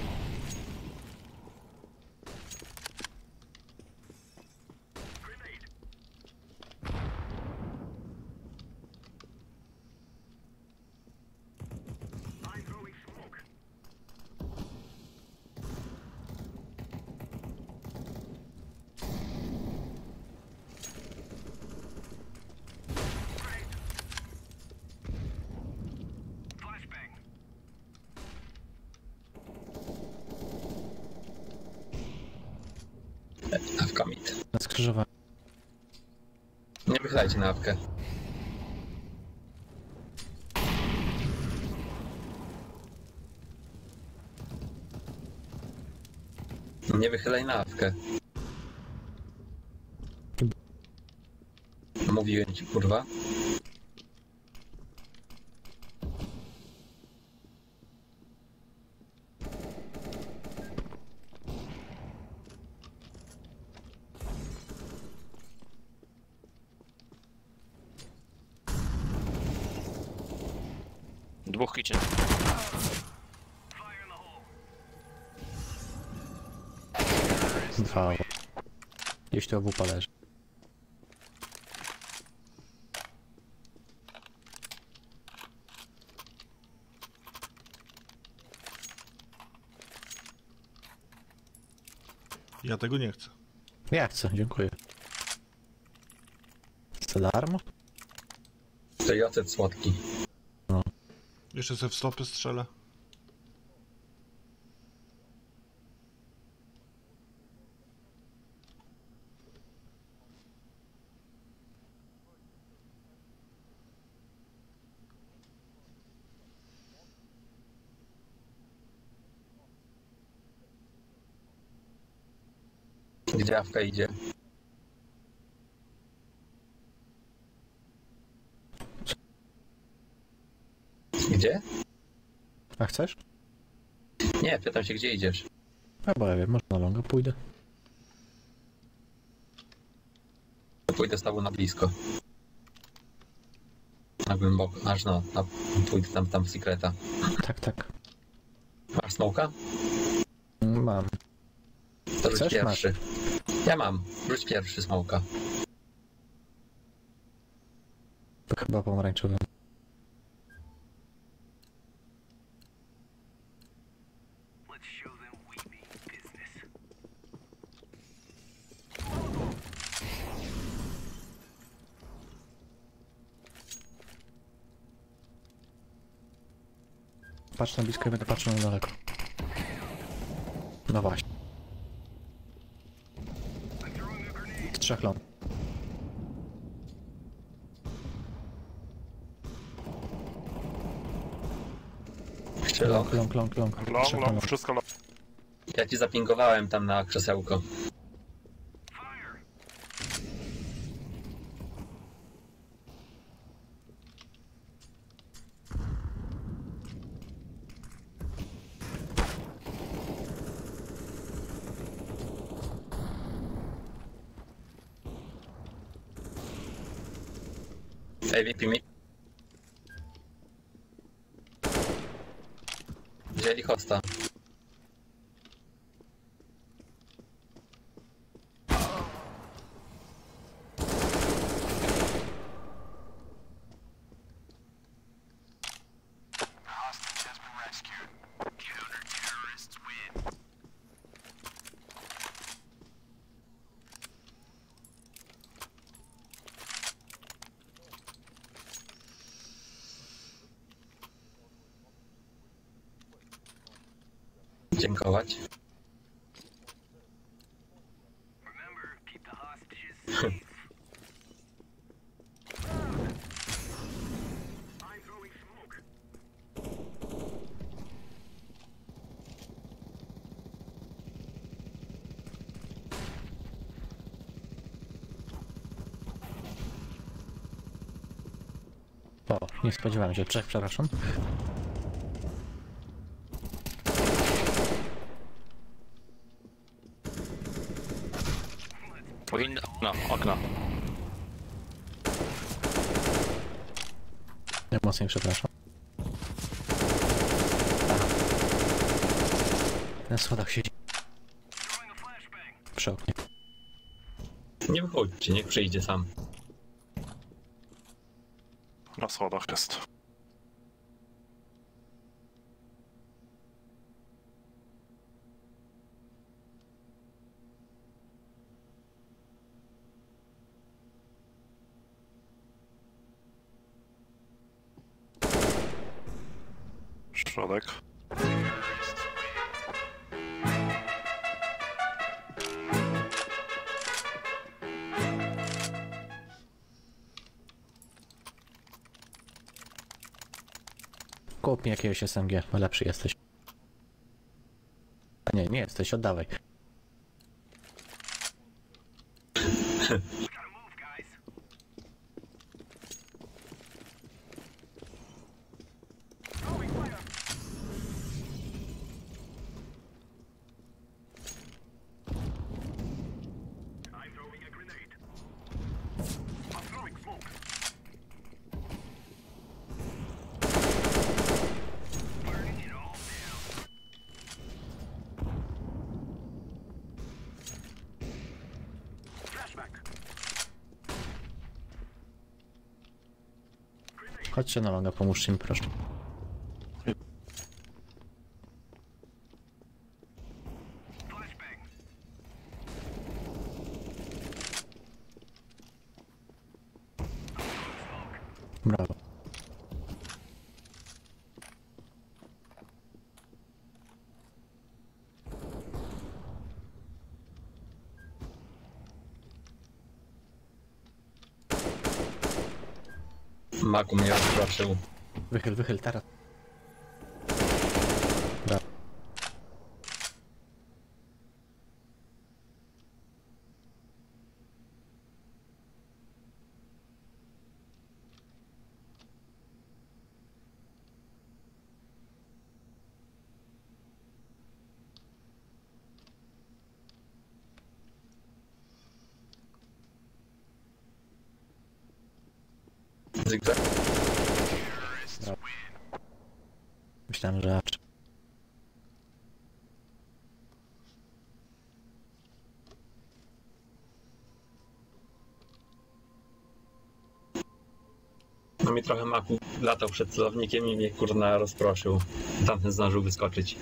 Speaker 6: I'm throwing smoke. Flashbang.
Speaker 10: Awka mit.
Speaker 8: Na skrzyżowaniu.
Speaker 10: Nie wychylajcie na awkę. Nie wychylaj na awkę. Mówiłem ci, kurwa.
Speaker 9: Dwóch kitchen.
Speaker 6: Fire in the hole.
Speaker 8: Dwa. Gdzieś tu AWP leży.
Speaker 1: Ja tego nie chcę.
Speaker 8: Ja chcę, dziękuję. Za darmo?
Speaker 10: To i ocet słodki.
Speaker 1: Jeszcze se w stopy strzelę.
Speaker 10: Gdzie awka idzie? Gdzie?
Speaker 8: A chcesz?
Speaker 10: Nie, pytam się, gdzie idziesz.
Speaker 8: A bo ja wiem, może na longa pójdę.
Speaker 10: Pójdę z tobą na blisko. Na głęboko, aż no, pójdę tam w sekreta.
Speaker 8: Tak.
Speaker 10: Masz smoka?
Speaker 8: Mam.
Speaker 10: To rzuć
Speaker 8: Chcesz?
Speaker 10: pierwszy. Ja mam. Rzuć pierwszy smoka.
Speaker 8: To chyba pomarańczowy.
Speaker 6: Let's show them we mean business.
Speaker 8: Patrz na blisko i będę patrzył na daleko. No właśnie. Z trzech ląd.
Speaker 10: Strzelok.
Speaker 8: Long.
Speaker 11: Long, wszystko long.
Speaker 10: Ja ci zapingowałem tam na krzesełko. AVP mi. Wzięli hosta. dziękować.
Speaker 6: Remember, keep the hostages safe. I'm throwing smoke.
Speaker 8: O, nie spodziewałem się. Trzech, przepraszam.
Speaker 9: Window. No, okno.
Speaker 8: Ja mocniej przepraszam. Aha. Na schodach siedzi. Przy oknie.
Speaker 10: Nie wychodźcie, niech przyjdzie sam.
Speaker 11: Na schodach jest. Środek.
Speaker 8: Kup mi jakiegoś SMG, bo lepszy jesteś. A nie, nie jesteś, oddawaj.
Speaker 6: I'm throwing a grenade. I'm throwing smoke. Burning it all down. Flashback.
Speaker 8: Chodźcie na longa, pomóżcie mi proszę.
Speaker 6: Flashbang.
Speaker 8: Brawo.
Speaker 10: Maku mnie odstraszył.
Speaker 8: Wychyl, wychyl, teraz. Brawo.
Speaker 10: Zygzak.
Speaker 8: Myślałem, że...
Speaker 10: No mi trochę Maku latał przed celownikiem i mnie kurna rozproszył. Tamten zdążył wyskoczyć.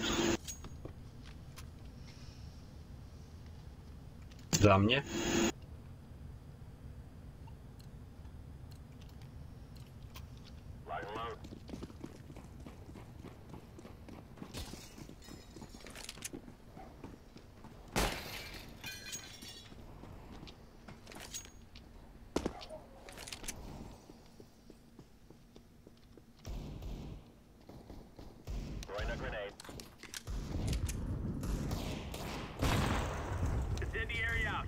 Speaker 10: Dla mnie?
Speaker 6: Throwing a grenade. Incendiary out.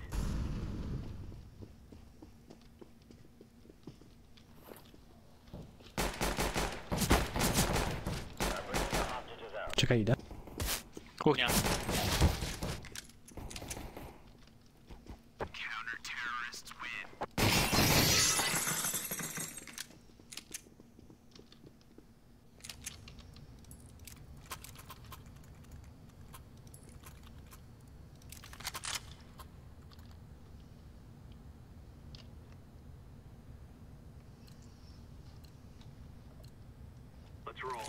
Speaker 8: Czekaj, idę.
Speaker 9: Kuchnia.
Speaker 6: Let's roll.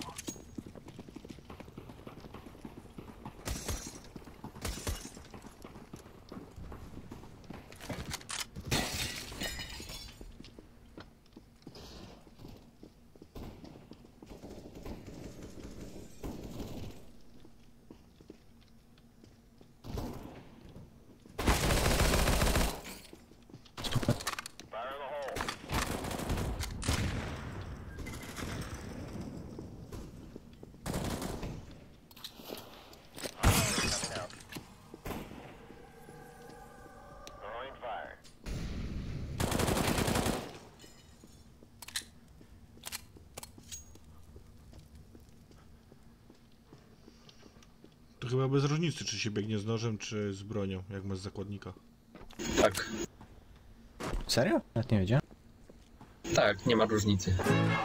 Speaker 1: chyba bez różnicy, czy się biegnie z nożem, czy z bronią, jak masz zakładnika.
Speaker 10: Tak,
Speaker 8: Serio? Nawet nie wiedziałem.
Speaker 10: tak, nie ma różnicy.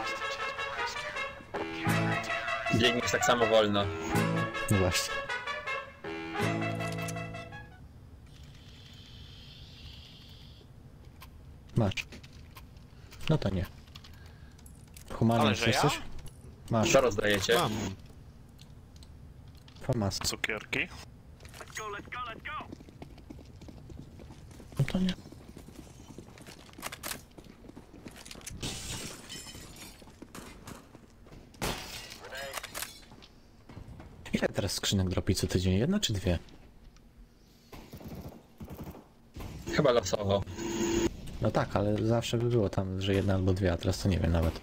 Speaker 10: Biegniesz tak samo wolno.
Speaker 8: No właśnie. Masz. No to nie.
Speaker 9: Ale
Speaker 8: Humanus
Speaker 9: że ja?
Speaker 8: jesteś? Masz.
Speaker 10: Co rozdajecie?
Speaker 1: Mam.
Speaker 8: Famas.
Speaker 11: Cukierki.
Speaker 3: Let's go, let's go, let's go!
Speaker 8: No to nie. Ile teraz skrzynek dropi co tydzień? Jedna czy dwie?
Speaker 10: Chyba losowo.
Speaker 8: No tak, ale zawsze by było tam, że jedna albo dwie, a teraz to nie wiem nawet.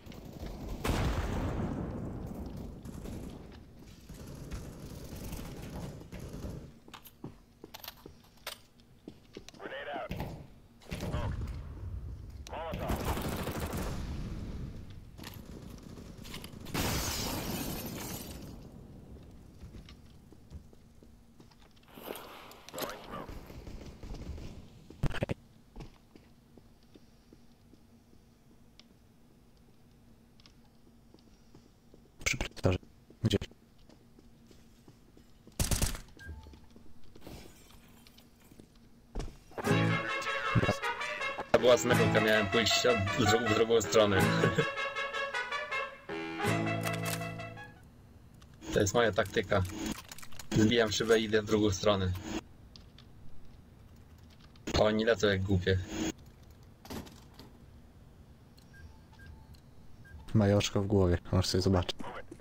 Speaker 3: Grenade out. Smoke. Molotov. Throwing smoke.
Speaker 8: Przy predatorze. Gdzie?
Speaker 10: To była zmyłka, miałem pójść w drugą stronę. To jest moja taktyka. Zbijam szybę i idę w drugą stronę. A oni lecą jak głupie.
Speaker 8: Mają oczko w głowie, możesz sobie zobaczyć.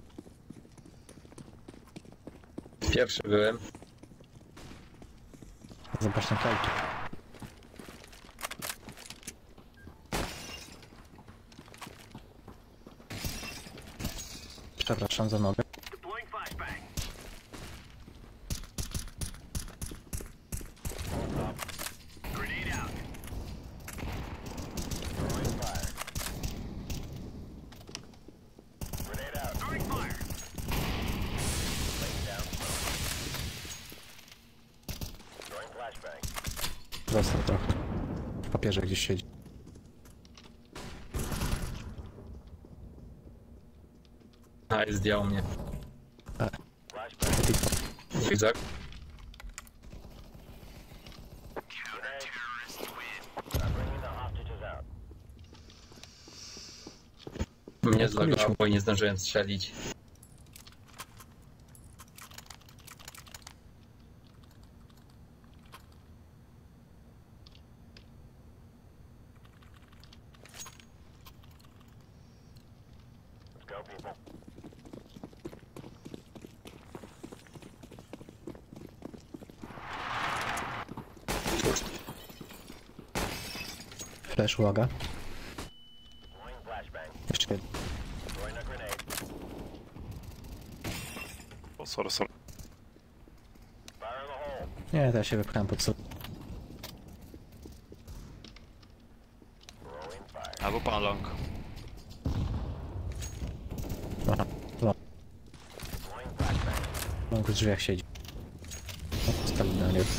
Speaker 10: Pierwszy byłem.
Speaker 8: Zobacz na kautu. Przepraszam za nogę.
Speaker 3: Deploying flashbang. Grenade out. Throwing fire. Grenade out. Throwing fire. Laying down smoke. Throwing flashbang.
Speaker 8: Został trochę. W papierze gdzieś siedzi.
Speaker 10: A, i zdjął mnie.
Speaker 3: Flashbang.
Speaker 10: Widzę.
Speaker 3: Grenade. I'm bringing the hostages out.
Speaker 10: Mnie zlogowało, bo nie zdążyłem strzelić.
Speaker 3: Let's go, people.
Speaker 8: Flash, uwaga.
Speaker 3: Deploying flashbang.
Speaker 8: Jeszcze jeden.
Speaker 3: Throwing a grenade.
Speaker 11: O, sorry.
Speaker 3: Fire in the hole.
Speaker 8: Nie, to ja się wypchałem pod sobie.
Speaker 3: Throwing fire.
Speaker 9: Albo pan long.
Speaker 8: Aha, long
Speaker 3: Deploying flashbang.
Speaker 8: w drzwiach siedzi. O, stali na niego.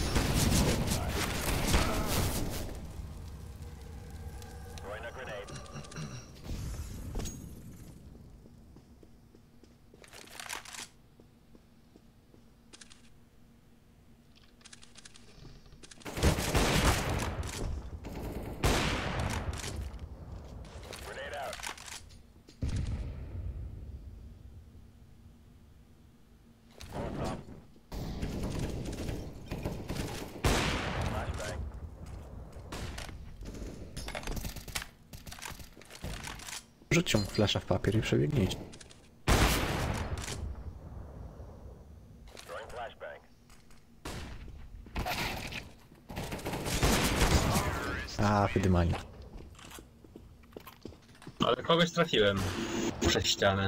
Speaker 3: Throwing a grenade. Grenade out. Molotov. Flashbang.
Speaker 8: Rzućcie mu flasza w papier i przebiegnijcie.
Speaker 3: Throwing flashbang.
Speaker 8: A, wydymanie.
Speaker 10: Ale kogoś trafiłem. Przez ścianę.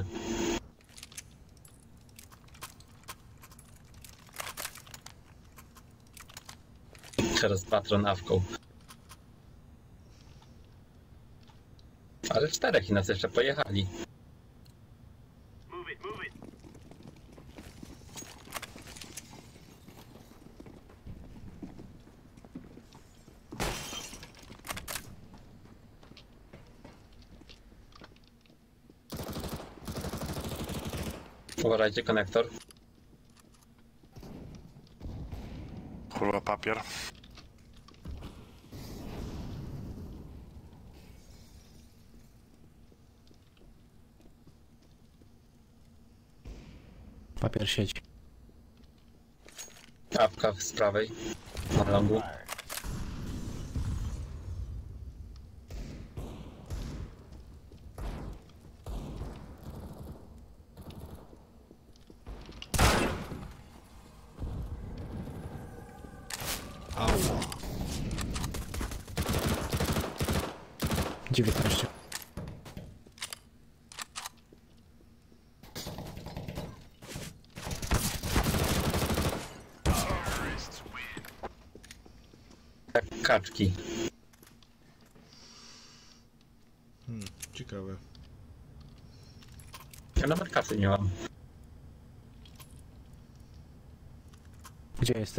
Speaker 10: Teraz patron awką. Ale 4 i nas jeszcze pojechali.
Speaker 3: Move it, move it.
Speaker 10: Uważajcie, konektor.
Speaker 11: Kurwa, papier.
Speaker 8: Papier siedzi.
Speaker 10: Apka z prawej. Na longu.
Speaker 1: Ała.
Speaker 8: 19.
Speaker 10: Kaczki.
Speaker 1: Ciekawe.
Speaker 10: Ja nawet kasy nie mam.
Speaker 8: Gdzie jesteś?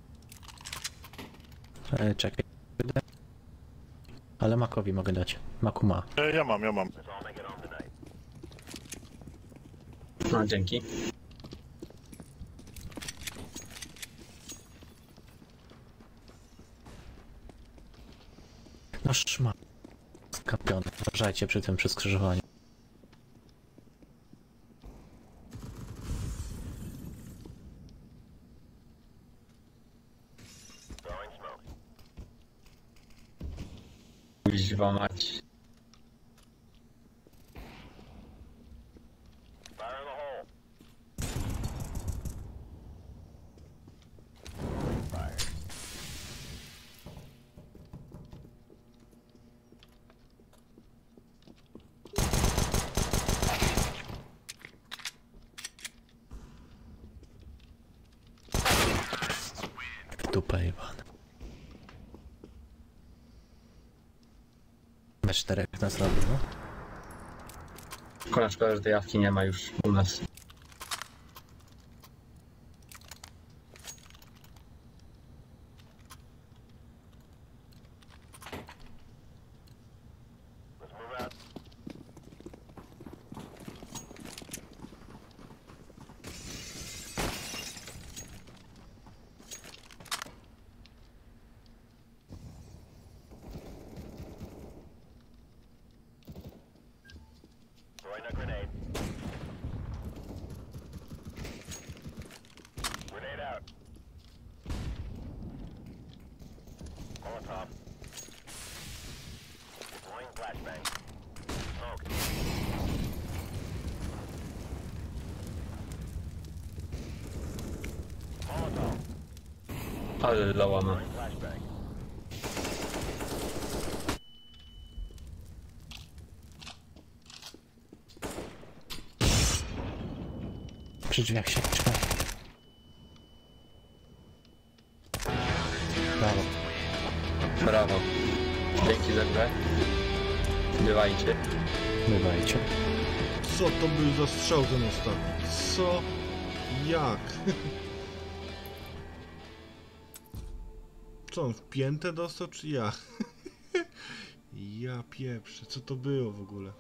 Speaker 8: Czekaj. Ale Makowi mogę dać. Maku ma.
Speaker 11: Ja mam.
Speaker 10: No, dzięki.
Speaker 8: No szma. Skapiony. Uważajcie przy tym, przy skrzyżowaniu.
Speaker 10: Kuźwa mać.
Speaker 8: Dupę Iwan. Na 4 nas robi, no?
Speaker 10: Szkoda, że tej jawki nie ma już u nas. Ale lałama.
Speaker 8: Przy drzwiach się czeka. Brawo.
Speaker 10: Brawo. Dzięki za grę. Bywajcie.
Speaker 8: Bywajcie.
Speaker 1: Co to był za strzał ten ostatni? Co? Jak? Co on w piętę dostał, czy ja? Ja pieprzę, co to było w ogóle?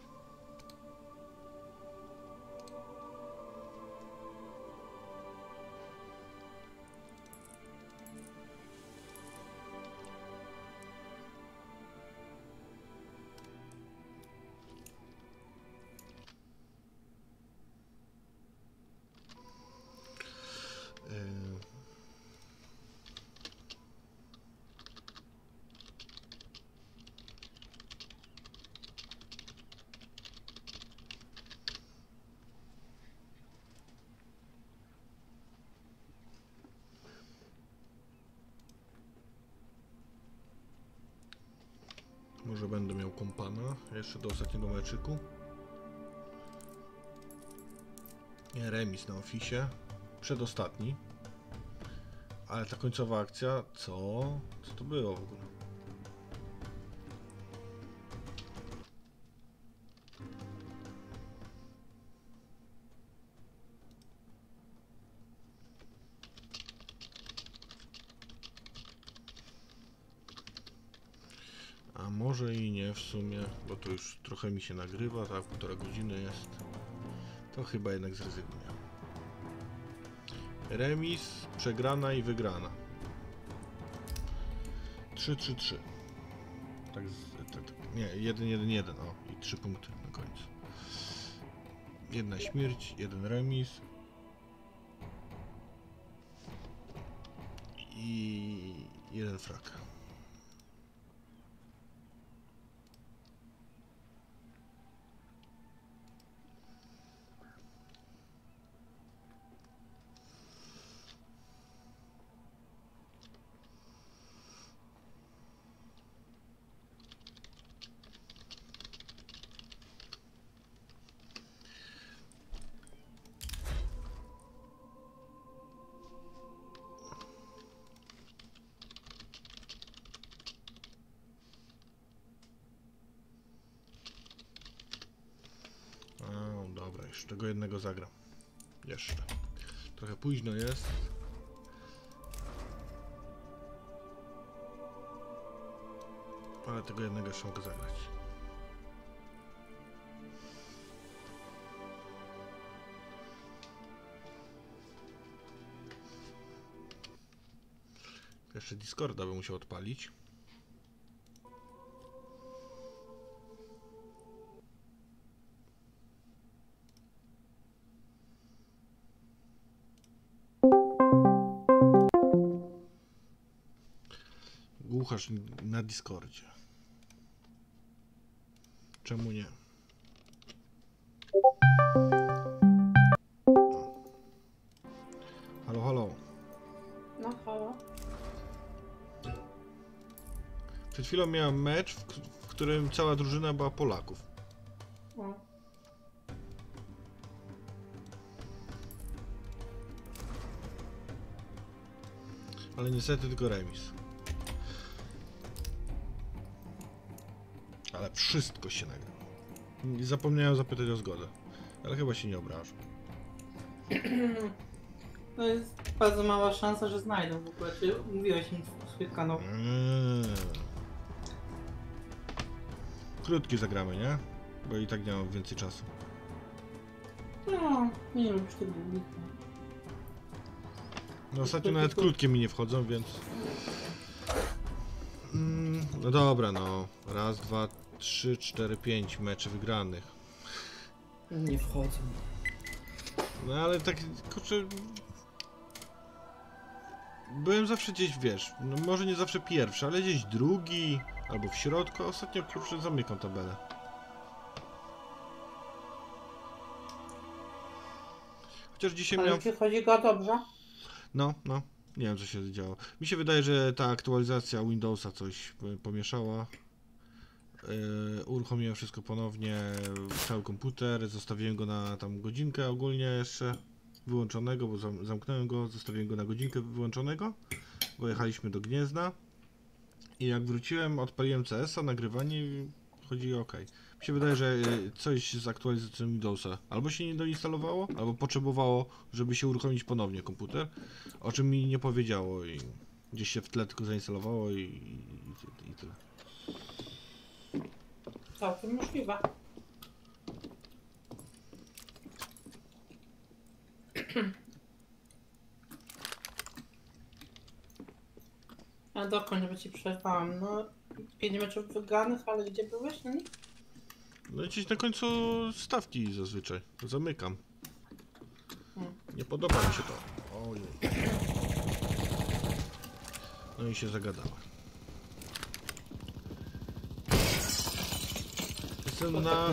Speaker 1: Może będę miał kompana jeszcze do ostatniego meczyku. Nie, remis na ofisie. Przedostatni. Ale ta końcowa akcja, co? Co to było w ogóle? A może i nie w sumie, bo to już trochę mi się nagrywa, tak, 1,5 godziny jest. To chyba jednak zrezygnuję. Remis, przegrana i wygrana. 3-3-3. Tak, nie, 1-1-1, o, i 3 punkty na końcu. 1 śmierć, 1 remis. I 1 frak. Dobra, jeszcze tego jednego zagram. Jeszcze. Trochę późno jest. Ale tego jednego jeszcze mogę zagrać. Jeszcze Discorda bym musiał odpalić. Głuchasz na Discordzie. Czemu nie? Halo, halo.
Speaker 4: No halo.
Speaker 1: Przed chwilą miałem mecz, w którym cała drużyna była Polaków.
Speaker 4: No.
Speaker 1: Ale niestety tylko remis. Ale wszystko się nagrało. I zapomniałem zapytać o zgodę. Ale chyba się nie obrażę.
Speaker 4: To jest bardzo mała szansa, że znajdą w ogóle. Czy mówiłeś im swój kanał?
Speaker 1: Krótki zagramy, nie? Bo i tak nie mam więcej czasu.
Speaker 4: No, nie lubisz tego długi.
Speaker 1: No ostatnio nawet krótkie mi nie wchodzą, więc... No dobra, no. Raz, dwa, 3, 4, 5 meczy wygranych.
Speaker 4: Nie wchodzą.
Speaker 1: No ale tak, kurczę... Byłem zawsze gdzieś, wiesz, no może nie zawsze pierwszy, ale gdzieś drugi, albo w środku, a ostatnio, kurczę, zamykam tabelę. Chociaż dzisiaj miałem...
Speaker 4: Ale chodzi go dobrze?
Speaker 1: No, nie wiem co się działo. Mi się wydaje, że ta aktualizacja Windowsa coś pomieszała. Uruchomiłem wszystko ponownie, cały komputer, zostawiłem go na tam godzinkę ogólnie jeszcze wyłączonego, bo zamknąłem go, zostawiłem go na godzinkę wyłączonego, bo jechaliśmy do Gniezna i jak wróciłem, odpaliłem CS-a, nagrywanie i chodzi ok. Mi się wydaje, że coś z aktualizacją Windowsa albo się nie doinstalowało, albo potrzebowało, żeby się uruchomić ponownie komputer, o czym mi nie powiedziało i gdzieś się w tle tylko zainstalowało i tyle.
Speaker 4: Całkiem możliwe. A dokąd, żeby ci przerwałam? No, 5 meczów wygranych, ale gdzie byłeś na nich?
Speaker 1: No i gdzieś na końcu stawki zazwyczaj. Zamykam. Nie podoba mi się to. Ojej. No i się zagadałem. Jestem na...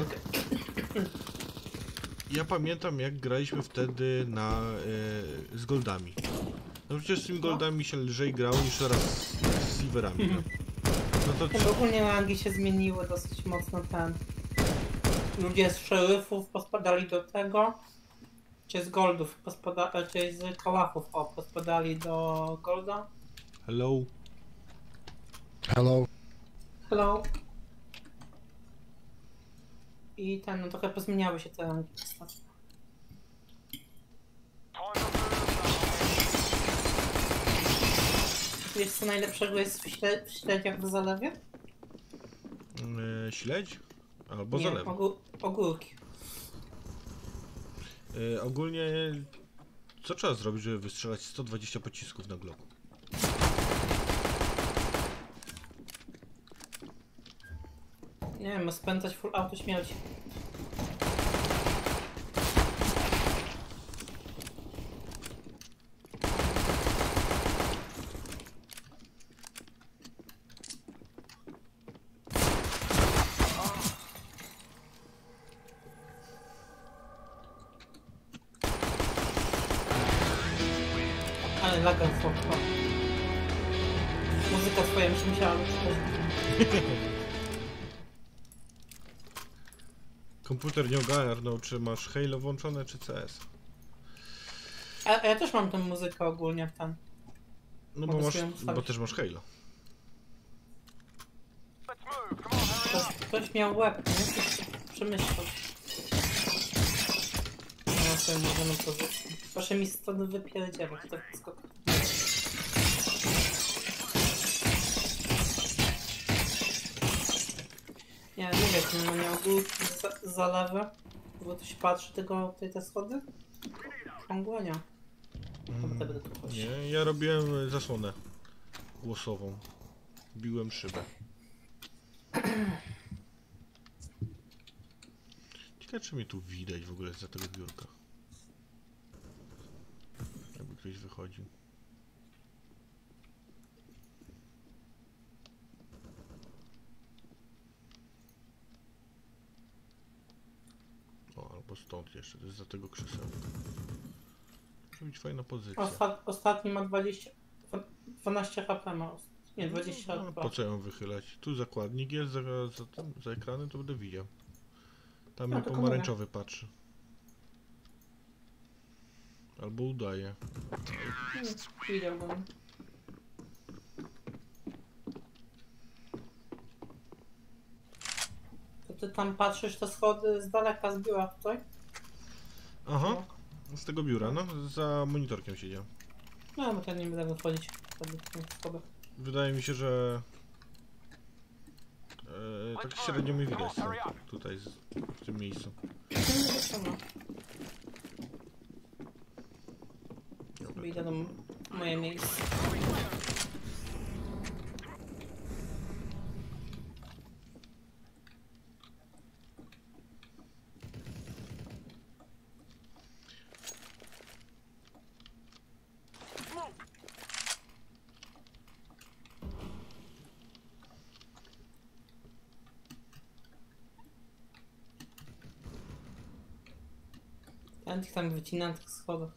Speaker 1: Ja pamiętam jak graliśmy wtedy na... z goldami. No przecież z tymi goldami się lżej grało niż teraz z silverami. No to...
Speaker 4: Ogólnie rangi się zmieniły dosyć mocno ten. Ludzie z szeryfów pospadali do tego. Czy z goldów, czy z kałachów pospadali do golda.
Speaker 1: Hello.
Speaker 8: Hello.
Speaker 4: Hello. I ten, no trochę pozmieniały się te rangi. Wiesz co najlepszego jest w śledziach w zalewie?
Speaker 1: Śledź? Albo
Speaker 4: Nie,
Speaker 1: zalew.
Speaker 4: ogórki.
Speaker 1: Ogólnie Co trzeba zrobić, żeby wystrzelać 120 pocisków na Glocku?
Speaker 4: Nie wiem, spędzać full auto śmierci. Ale laga słodko. Muzyka twoja mi się musiała wyczytać.
Speaker 1: Komputer nie ogarnął, czy masz Halo włączone, czy CS.
Speaker 4: A ja też mam tę muzykę ogólnie w ten.
Speaker 1: No bo,
Speaker 4: Mogę
Speaker 1: masz,
Speaker 4: sobie ją ustawić.
Speaker 1: bo też masz Halo.
Speaker 4: Ktoś miał łeb, nie? Ktoś przemyślał. No sobie możemy to rzucić. Proszę mi stąd wypierdzielać, to wszystko. Nie, mówię, że miał górki zalewę. Bo tu się patrzy te schody? Ciągłe nie.
Speaker 1: Nie, ja robiłem zasłonę głosową. Biłem szybę. Ciekawe, czy mnie tu widać w ogóle za tego biurka. Jakby ktoś wychodził. O, albo stąd jeszcze, to jest za tego krzesełka. Może być fajna pozycja.
Speaker 4: Ostatni ma 12 HP ma. Nie, 20
Speaker 1: no,
Speaker 4: HP.
Speaker 1: po co ją wychylać? Tu zakładnik jest, za ekranem to będę widział. Tam mi pomarańczowy patrzy. Albo udaje.
Speaker 4: Widziałbym. To ty tam patrzysz te schody z daleka z biura tutaj?
Speaker 1: Aha, z tego biura, no. Za monitorkiem siedział.
Speaker 4: No, bo ten nie będę wychodzić wtedy w tych schodach.
Speaker 1: Wydaje mi się, że... tak średnio mi widać tutaj, w tym miejscu.
Speaker 4: Idę do moje miejsce. Ten tam wycina na tych schodach.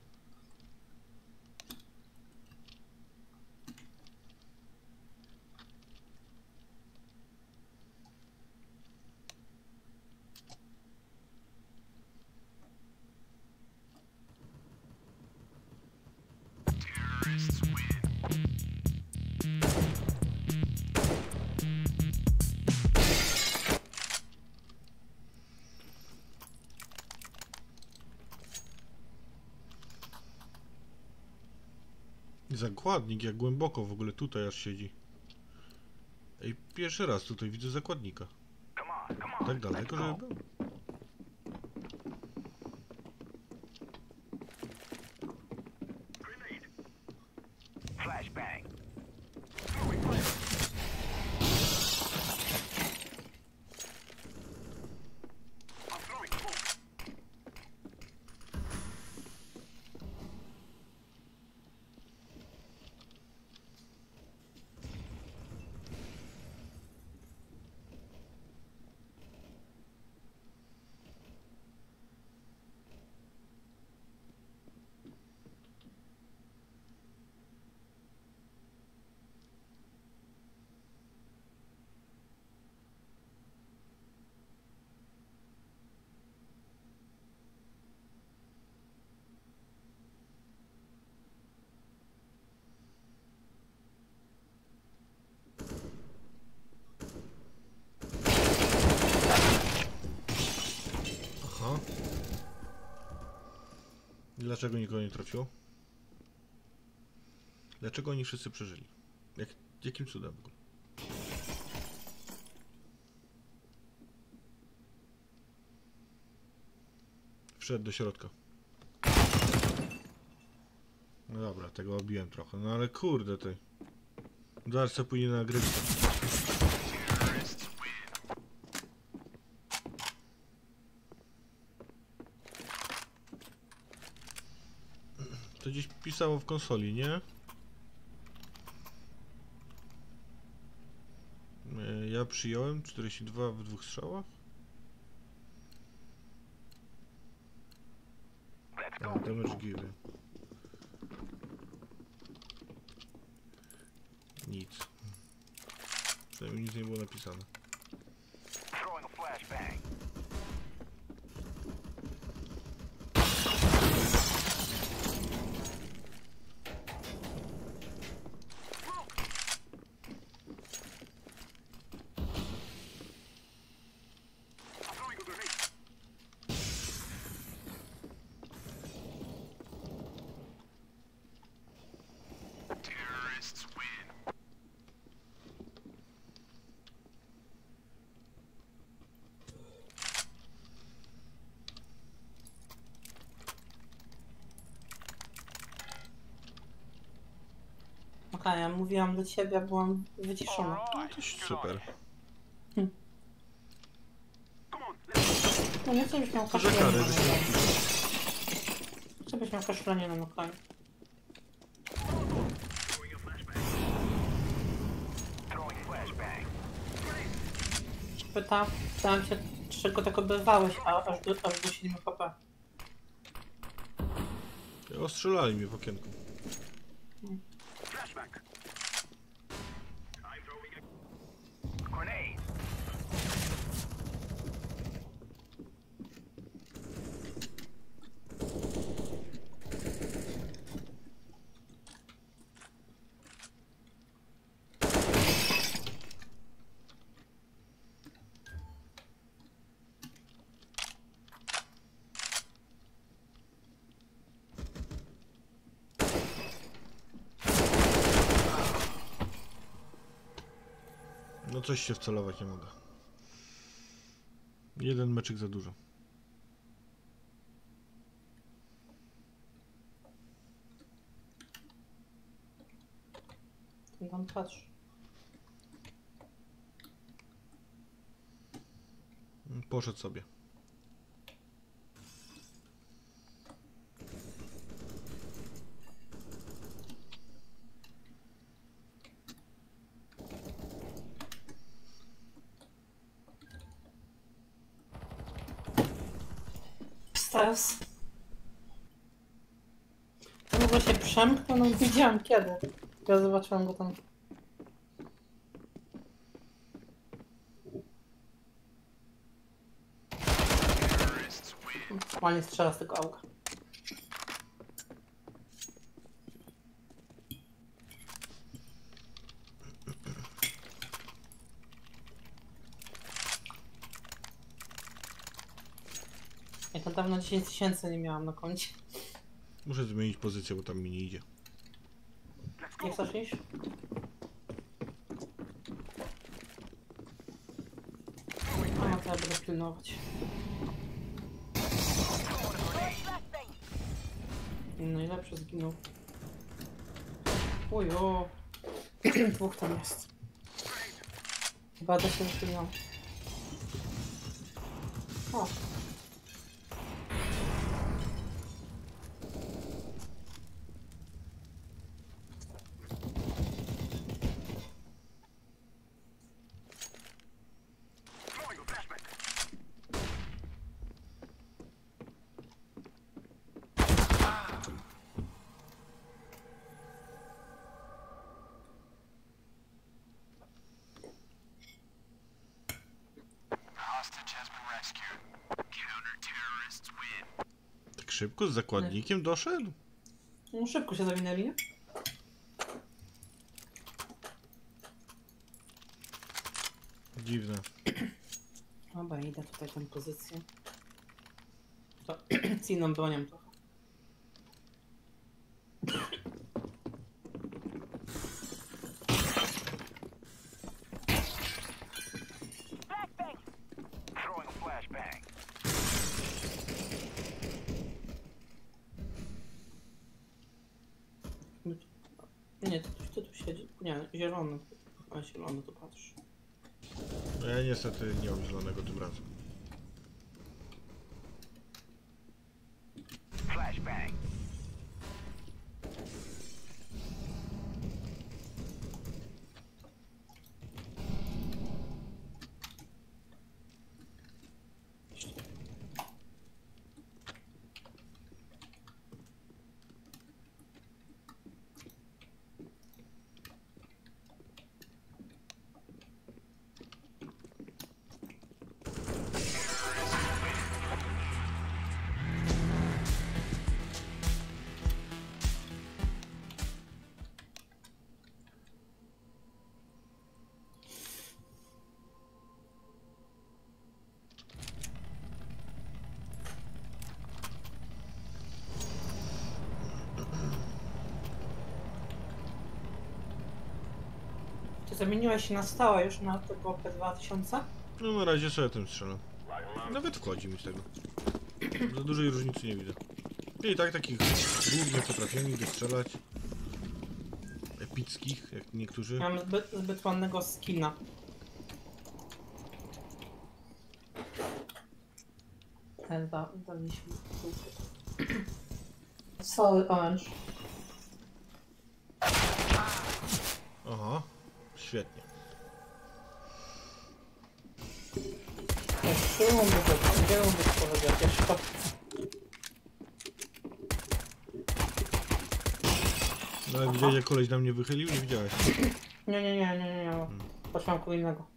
Speaker 1: Zakładnik, jak głęboko w ogóle tutaj aż siedzi. Ej, pierwszy raz tutaj widzę zakładnika. Tak daleko, żeby był.
Speaker 3: Flashbang.
Speaker 1: Dlaczego nikogo nie trafiło? Dlaczego oni wszyscy przeżyli? Jakim cudem w ogóle? Wszedł do środka. No dobra, tego obiłem trochę, no ale kurde ty. Zaraz co pójdzie na grywkę. To gdzieś pisało w konsoli, nie? Ja przyjąłem 42 w 2 strzałach. Damage given. Nic. Przynajmniej nic nie było napisane.
Speaker 3: Throwing a flashbang. Throwing a grenade. Terrorists win.
Speaker 4: Okej, ja mówiłam do ciebie, byłam wyciszona.
Speaker 1: No to super.
Speaker 4: No nie chcę, żebyś miał
Speaker 1: To że karę,
Speaker 4: kaszlenie.
Speaker 1: żeś nie
Speaker 4: Chcę, byś miał kaszlenie na nokanie.
Speaker 3: Throwing flashbang.
Speaker 4: Pytałem się, czego tak oberwałeś, aż do 7 HP.
Speaker 1: Ostrzelali mnie w okienku.
Speaker 3: Flashbang. I'm throwing a grenade.
Speaker 1: No coś się wcelować nie mogę. Jeden meczyk za dużo.
Speaker 4: Ten tam patrz.
Speaker 1: Poszedł sobie.
Speaker 4: Stres. Ja w ogóle się przemknął, no widziałam kiedy. Ja zobaczyłam go tam. Ładnie strzela z tego auga. Ja to dawno 10 000 nie miałam na koncie.
Speaker 1: Muszę zmienić pozycję, bo tam mi nie idzie.
Speaker 4: Nie chcesz iść? No to ja będę pilnować. Najlepszy zginął. Ujo. Dwóch tam jest. Chyba da się wypilnować. O.
Speaker 3: Throwing a flashbang. Hostage has been rescued. Counter-terrorists win.
Speaker 1: Tak szybko z zakładnikiem doszedł?
Speaker 4: No szybko się zawinęli, nie?
Speaker 1: Dziwne.
Speaker 4: Dobra, idę tutaj tę pozycję. To z inną bronią trochę.
Speaker 3: Throwing a flashbang.
Speaker 4: Nie, ty tu siedzi. Nie, zielony. A zielony tu patrz.
Speaker 1: No ja niestety nie mam zielonego tym razem.
Speaker 3: Flashbang.
Speaker 4: Ty zamieniłeś się na stałe już na tego P2000?
Speaker 1: No na razie sobie tym strzelam. Nawet wchodzi mi z tego. Za dużej różnicy nie widzę. I tak takich głów nie potrafię nigdy strzelać. Epickich, jak niektórzy.
Speaker 4: Mam zbyt ładnego skina. Ten daliśmy. Sorry, Orange.
Speaker 1: Aha, świetnie.
Speaker 4: Jeszcze rundy powiedział, jeszcze.
Speaker 1: No ale widziałeś jak koleś na mnie wychylił? Nie widziałeś?
Speaker 4: Nie. Patrzyłam kogo innego.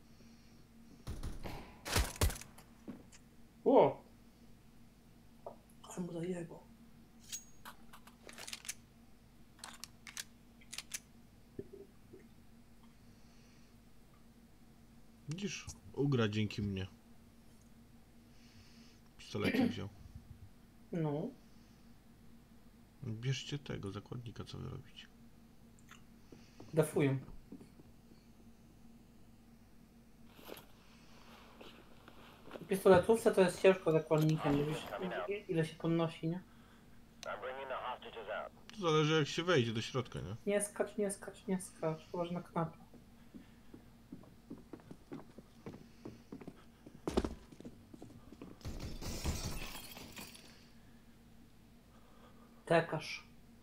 Speaker 4: Ło! Ale mu zajebał.
Speaker 1: Widzisz? Ugra dzięki mnie. Pistolecik wziął.
Speaker 4: No.
Speaker 1: Bierzcie tego zakładnika, co wy robicie.
Speaker 4: Defuję. W pistoletówce to jest ciężko zakładnikiem, wiesz ile się podnosi, nie?
Speaker 1: To zależy jak się wejdzie do środka, nie?
Speaker 4: Nie skacz, położ na knapę. Tekarz.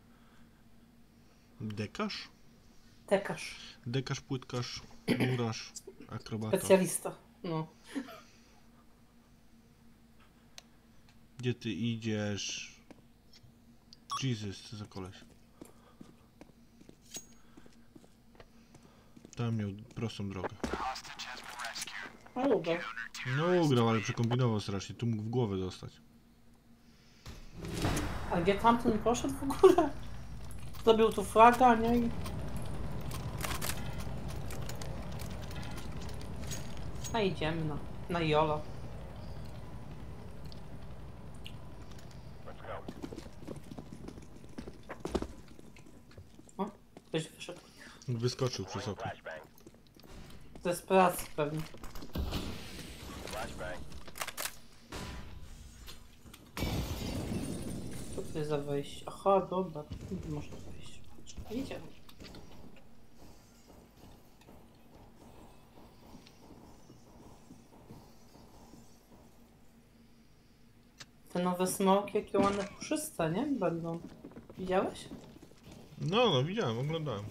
Speaker 1: Dekarz?
Speaker 4: Tekarz.
Speaker 1: Dekarz, płytkarz, murarz, akrobata.
Speaker 4: Specjalista. No.
Speaker 1: Gdzie ty idziesz? Jesus, co za koleś. Tam miał prostą drogę.
Speaker 4: A lubię.
Speaker 1: No ugrał, ale przekombinował strasznie. Tu mógł w głowę dostać.
Speaker 4: A gdzie tamten poszedł w ogóle? Zrobił tu flaga, nie? No idziemy na jolo. O, ktoś wyszedł.
Speaker 1: Wyskoczył przez okno.
Speaker 4: To jest pracy pewnie. Co to jest za wejście? Aha, dobra, tu można wejść. Idziemy. Te nowe smoki, jakie ładne puszyste, nie? Będą. Widziałeś?
Speaker 1: No, widziałem, oglądałem.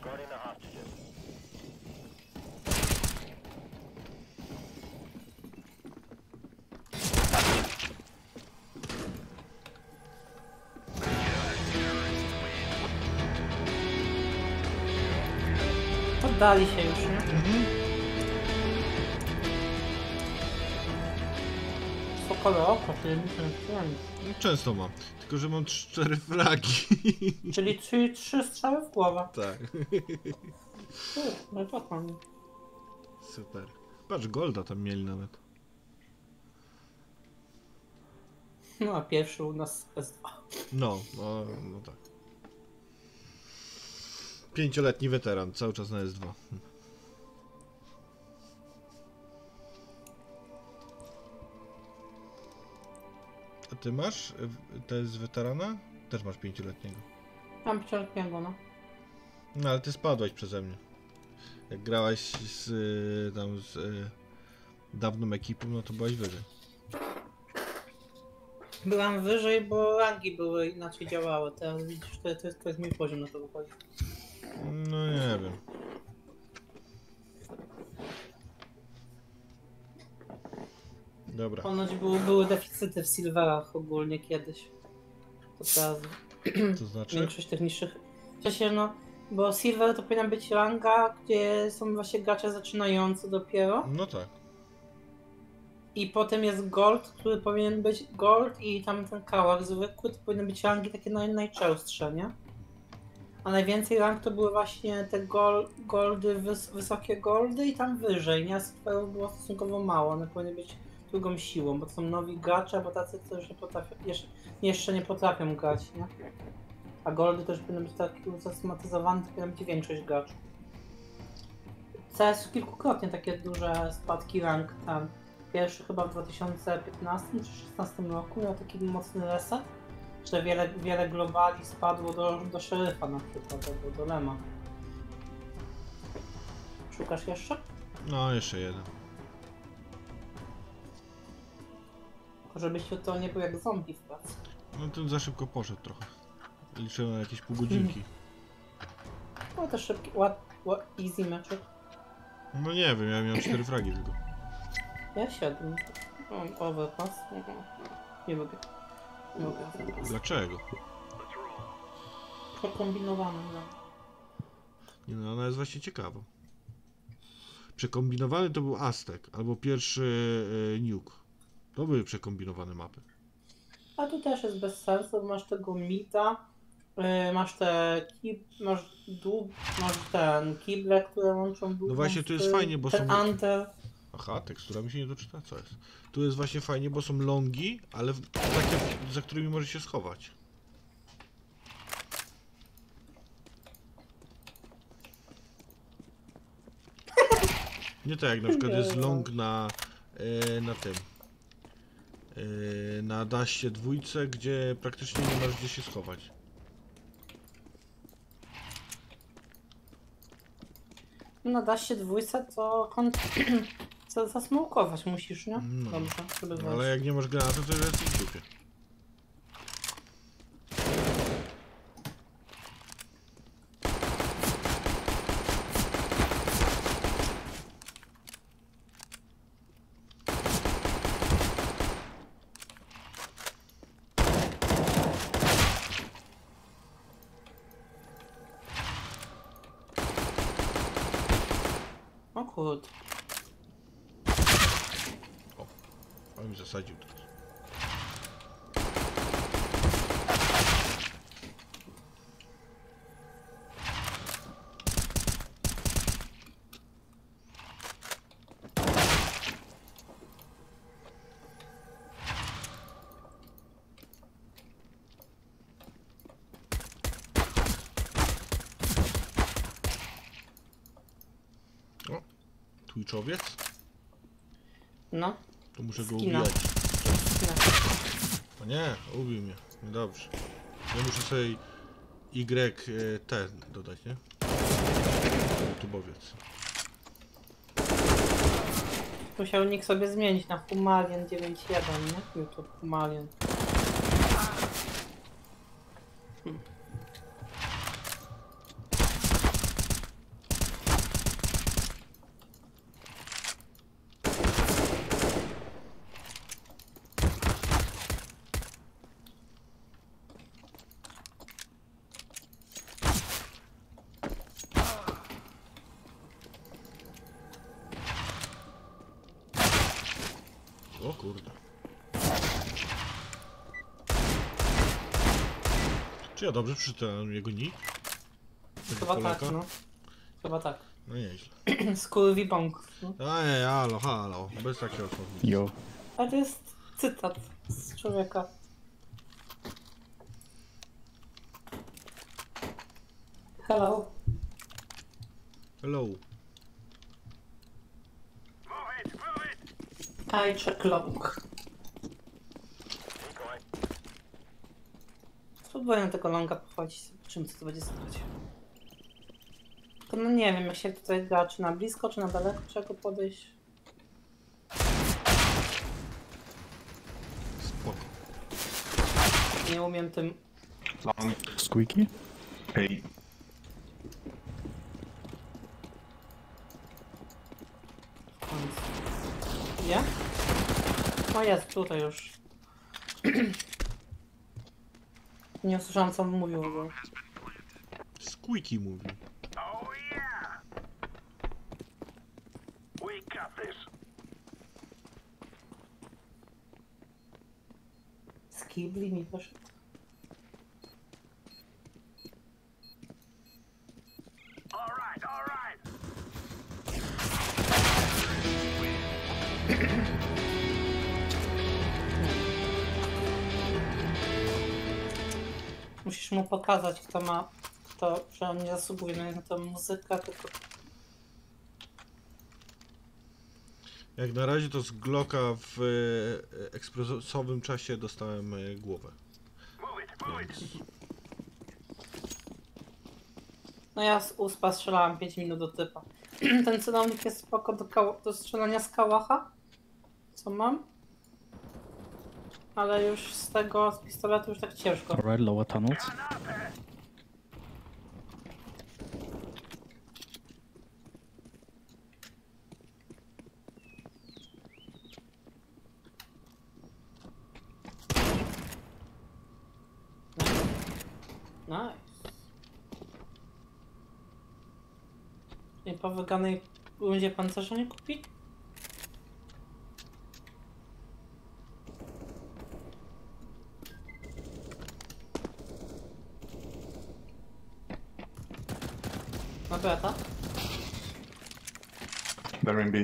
Speaker 4: Poddali się już, nie? Sokole oko, czyli nic.
Speaker 1: Często mam, tylko że mam 4 fragi.
Speaker 4: Czyli 3 strzały w głowę.
Speaker 1: Tak.
Speaker 4: No to pan.
Speaker 1: Super. Patrz, golda tam mieli nawet.
Speaker 4: No a pierwszy u nas S2.
Speaker 1: No tak. 5-letni weteran, cały czas na S2. A ty masz? To jest weterana? Też masz 5-letniego.
Speaker 4: Mam 5-letniego, no.
Speaker 1: No ale ty spadłeś przeze mnie. Jak grałaś z dawną ekipą, no to byłeś wyżej.
Speaker 4: Byłam wyżej, bo rangi były inaczej działały. Teraz widzisz, to jest mój poziom na to wychodzi.
Speaker 1: No nie wiem. Dobra.
Speaker 4: Ponoć były deficyty w silverach ogólnie kiedyś. To teraz
Speaker 1: To znaczy?
Speaker 4: większość tych niższych. W sensie no, bo silver to powinna być ranga, gdzie są właśnie gracze zaczynający dopiero.
Speaker 1: No tak.
Speaker 4: I potem jest gold, który powinien być gold i tam ten kałak zwykły, to powinny być rangi takie najczęstsze, nie? A najwięcej rank to były właśnie te goldy, wysokie goldy i tam wyżej, nie? A silverów było stosunkowo mało, one powinny być drugą siłą, bo to są nowi gracze, bo tacy, co już nie potrafią, jeszcze nie potrafią grać, nie? A goldy też powinny być tak usystematyzowane, to powinna być większość graczy. CS kilkukrotnie takie duże spadki rank tam. Pierwszy chyba w 2015 czy 2016 roku miał taki mocny reset, że wiele globali spadło do szeryfa na przykład, albo do lema. Szukasz jeszcze?
Speaker 1: No, jeszcze jeden.
Speaker 4: Tylko żebyś to nie był jak zombie w pracy.
Speaker 1: No ten za szybko poszedł trochę. Liczyłem na jakieś pół godzinki.
Speaker 4: No to szybki, easy meczek.
Speaker 1: No nie wiem, ja miałem 4 fragi tylko.
Speaker 4: Ja 7. Mam overpass. Nie lubię. Nie lubię overpass.
Speaker 1: Dlaczego?
Speaker 4: Przekombinowany, no.
Speaker 1: Nie no, ona jest właśnie ciekawa. Przekombinowany to był Aztek, albo pierwszy Nuke. To były przekombinowane mapy.
Speaker 4: A tu też jest bez sensu, masz tego mita, masz te masz ten kible, które łączą długą.
Speaker 1: No właśnie tu jest fajnie, bo
Speaker 4: ten
Speaker 1: są...
Speaker 4: under.
Speaker 1: Aha, tekstura mi się nie doczyta, co jest? Tu jest właśnie fajnie, bo są longi, ale takie, za którymi możesz się schować. Nie tak jak na przykład jest long na tym. Na daście dwójce, gdzie praktycznie nie masz gdzie się schować.
Speaker 4: No da się dwójce, to zasmokować musisz, nie?
Speaker 1: No.
Speaker 4: Dobrze, żeby
Speaker 1: No,
Speaker 4: wejść.
Speaker 1: ale jak nie masz granatu, to jest w dupie.
Speaker 4: O kurde.
Speaker 1: O, on mi zasadził teraz. Twitchowiec?
Speaker 4: No.
Speaker 1: To muszę go
Speaker 4: Skina.
Speaker 1: ubijać. O nie, ubił mnie. No dobrze. Ja muszę sobie YT dodać, nie? YouTubeowiec.
Speaker 4: Musiał nick sobie zmienić na Humalian 9.1, nie? YouTube Humalian.
Speaker 1: O kurde. Czy ja dobrze przeczytałem jego nick? Tego
Speaker 4: Chyba
Speaker 1: Polaka?
Speaker 4: tak, no. Chyba tak.
Speaker 1: No nieźle.
Speaker 4: Skurwibong. No.
Speaker 1: Ej, halo, halo. Bez takiego słownika.
Speaker 8: Jo.
Speaker 4: A to jest cytat z człowieka. Hello.
Speaker 1: Hello.
Speaker 4: I check long. Spróbuję na tego longa pochodzić, zobaczymy co to będzie stać. Tylko no nie wiem, jak się tutaj gra, czy na blisko, czy na daleko, czego podejść.
Speaker 1: Spoko.
Speaker 4: Nie umiem tym.
Speaker 11: Long
Speaker 8: Squeaky?
Speaker 11: 8.
Speaker 4: Gdzie? O, jest tutaj już. Nie usłyszałam, co on mówił. Bo...
Speaker 1: Squeaky mówi.
Speaker 3: Oh yeah! We got this.
Speaker 4: Z kibli mi poszedł.
Speaker 3: All right, all right.
Speaker 4: Musisz mu pokazać, kto ma, kto, że on nie zasługuje na tę muzykę, tylko
Speaker 1: Jak na razie to z Glocka w ekspresowym czasie dostałem głowę. Więc
Speaker 4: no ja z uspa strzelałam 5 minut do typa. Ten celownik jest spoko do strzelania z kałacha, co mam. Ale już z tego, z pistoletu już tak ciężko.
Speaker 8: Alright, lower tunnels.
Speaker 4: Nice. I po wyganej rundzie pancerza nie kupi? No beta?
Speaker 11: They're in B.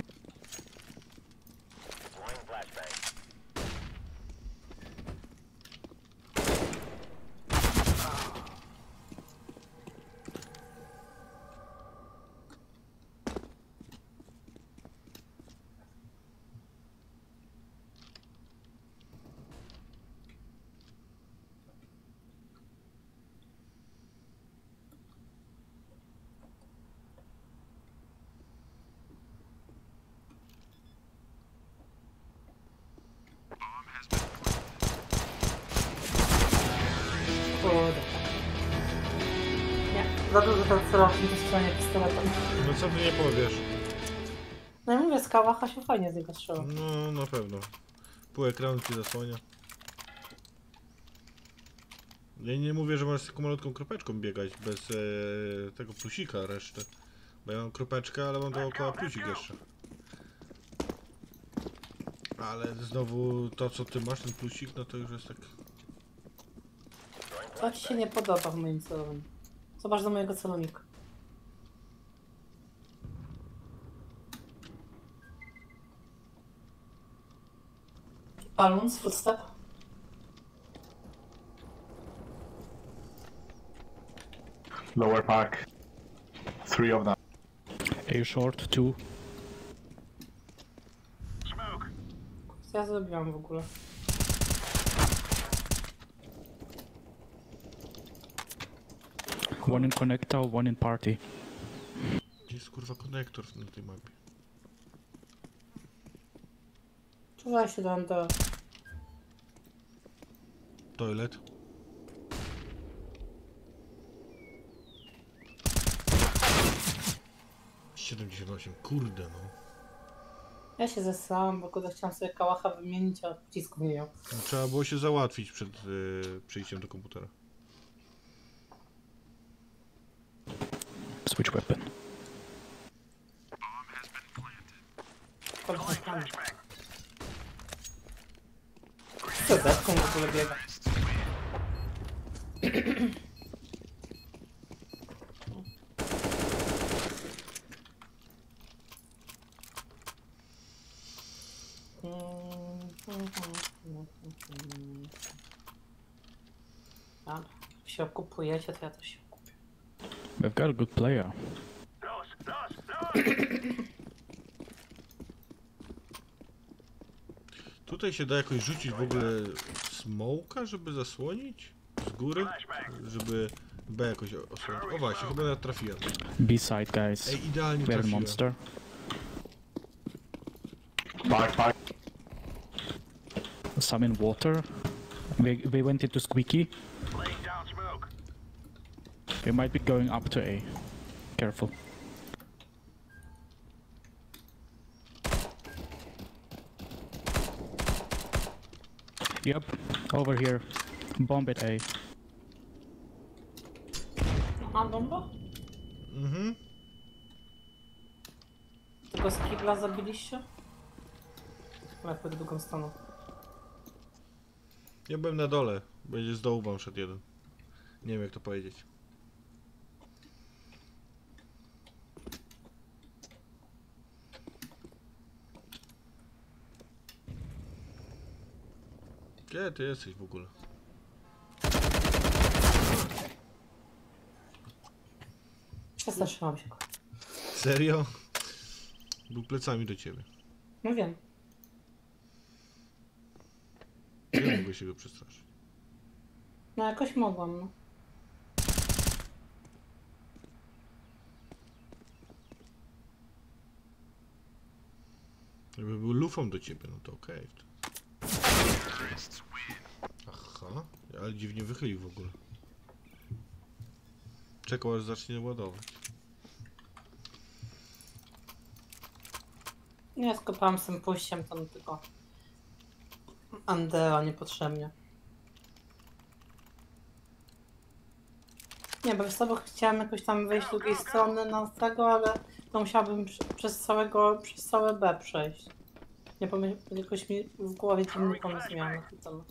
Speaker 4: Kurde. Nie, za dużo ten celownik do strzelania pistoletem.
Speaker 1: no co ty nie powiesz?
Speaker 4: No ja mówię, z kałacha się fajnie z niego strzela.
Speaker 1: No na pewno. Pół ekranu ci zasłania. Ja nie mówię, że masz z taką malutką kropeczką biegać bez tego plusika reszty. Bo ja mam kropeczkę, ale mam dookoła plusik jeszcze. Ale znowu to co ty masz, ten plusik, no to już jest tak...
Speaker 4: To ci się nie podoba w moim celowniku. Zobacz do mojego celownika. Balloons, footstep.
Speaker 11: Lower pack. 3 of them.
Speaker 8: A short, 2.
Speaker 3: Smoke.
Speaker 4: Co ja zrobiłam w ogóle?
Speaker 8: One in connector, one in party.
Speaker 1: Gdzie jest kurwa konektor na tej mapie?
Speaker 4: Czuwaj się do
Speaker 1: Toilet. ...78, kurde no.
Speaker 4: Ja się zesrałam, bo kurde chciałam sobie kałacha wymienić, a pocisku nie miał.
Speaker 1: No, trzeba było się załatwić przed przyjściem do komputera.
Speaker 8: Switch weapon.
Speaker 4: Co deską w ogóle biega? Dobra, jak się okupujecie, to ja też się okupię.
Speaker 8: We've got a good player.
Speaker 3: Los, los, los.
Speaker 1: Tutaj się da jakoś rzucić w ogóle smoka, żeby zasłonić? z góry, żeby B jakoś osłonić. O właśnie, chyba nawet trafiłem.
Speaker 12: B-side, guys.
Speaker 1: Ej, idealnie
Speaker 12: We are
Speaker 1: trafiłem.
Speaker 12: monster.
Speaker 11: Back.
Speaker 12: Some in water. They went into squeaky.
Speaker 3: Laying down smoke.
Speaker 12: They might be going up to A. Careful. Yep, over here. Bomb at A.
Speaker 4: Aha, bomba?
Speaker 1: Mhm.
Speaker 4: Tego z kibla zabiliście? Ale pod drugą stroną.
Speaker 1: Ja byłem na dole. Będzie z dołu wam szedł jeden. Nie wiem jak to powiedzieć. Gdzie ty jesteś w ogóle?
Speaker 4: Przestraszyłam się go.
Speaker 1: Serio? Był plecami do ciebie.
Speaker 4: No wiem.
Speaker 1: Nie mogę się go przestraszyć.
Speaker 4: No jakoś mogłam, no.
Speaker 1: Jakby był lufą do ciebie, no to okej. Aha, ale dziwnie wychylił w ogóle. Czekał aż zacznie ładować.
Speaker 4: Nie, skopałam z tym pójściem tam tylko Andera niepotrzebnie. Nie, bo wiesz co, bo chciałam jakoś tam wejść z drugiej strony na tego, ale to musiałabym przez całe B przejść. Nie pomyśl, jakoś mi w głowie dziwny pomysł miałem na ten temat.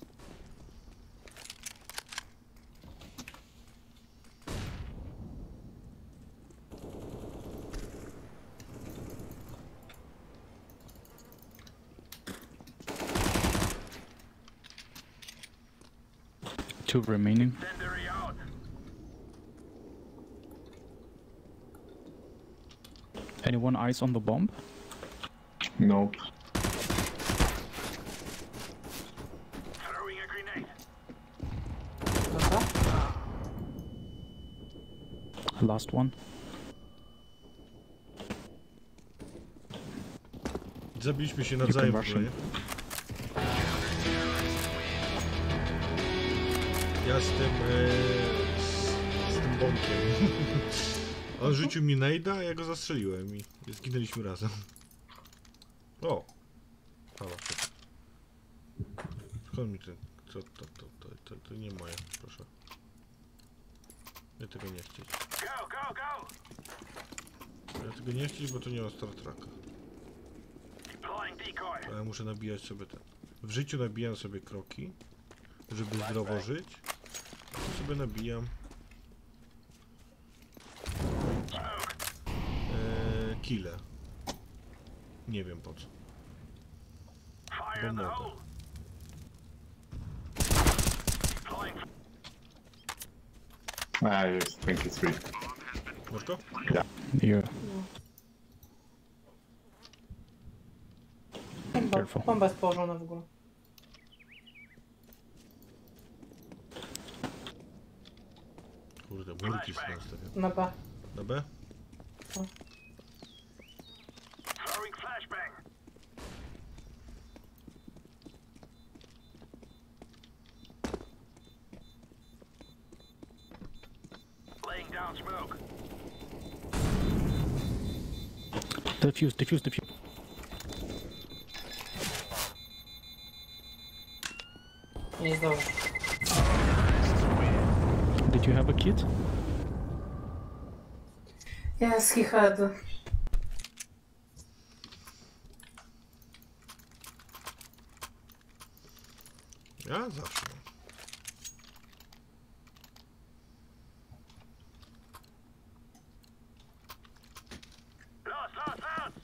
Speaker 12: Two remaining.
Speaker 3: Incendiary out.
Speaker 12: Anyone eyes on the bomb?
Speaker 11: Nope.
Speaker 3: Throwing a grenade.
Speaker 4: Dobra?
Speaker 12: Last one.
Speaker 1: Zabiliśmy się nawzajem w ogóle, nie? Ja z tym bąkiem. On rzucił mi nejda, a ja go zastrzeliłem i zginęliśmy razem. O! Halo. Skąd mi ten... To nie moje, proszę. Ja tego nie chcieć.
Speaker 3: Go, go, go.
Speaker 1: Ja tego nie chcieć, bo to nie ma Star Treka.
Speaker 3: Deploying decoy.
Speaker 1: Ale muszę nabijać sobie ten... W życiu nabijam sobie kroki, żeby zdrowo żyć. I sobie nabijam... kile. Nie wiem po co.
Speaker 3: Fire in the
Speaker 1: mogę.
Speaker 3: hole. Deploying.
Speaker 11: Jest 23.
Speaker 1: Masz go?
Speaker 12: Yeah.
Speaker 4: Bomba jest położona w ogóle.
Speaker 1: Kurde, multi sobie nastawiam.
Speaker 4: Na B.
Speaker 1: Na B?
Speaker 3: Throwing flashbang. Laying down smoke.
Speaker 12: Defuse.
Speaker 4: Nie zdążę.
Speaker 12: Did you have a kit?
Speaker 4: Yes, he had.
Speaker 1: Ja zawsze.
Speaker 3: Lost.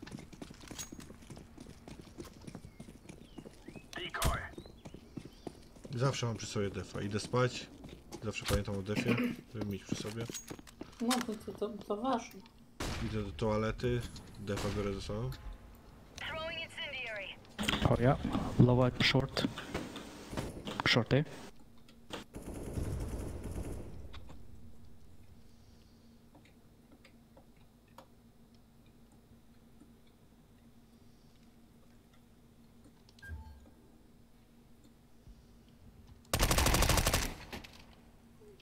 Speaker 3: Decoy.
Speaker 1: Zawsze mam przy sobie defa. Idę spać. Zawsze pamiętam o defie, żeby mieć przy sobie.
Speaker 4: No to ważne.
Speaker 1: Idę do toalety. Defa biorę ze sobą.
Speaker 12: Oh yeah. Lower short. Short A.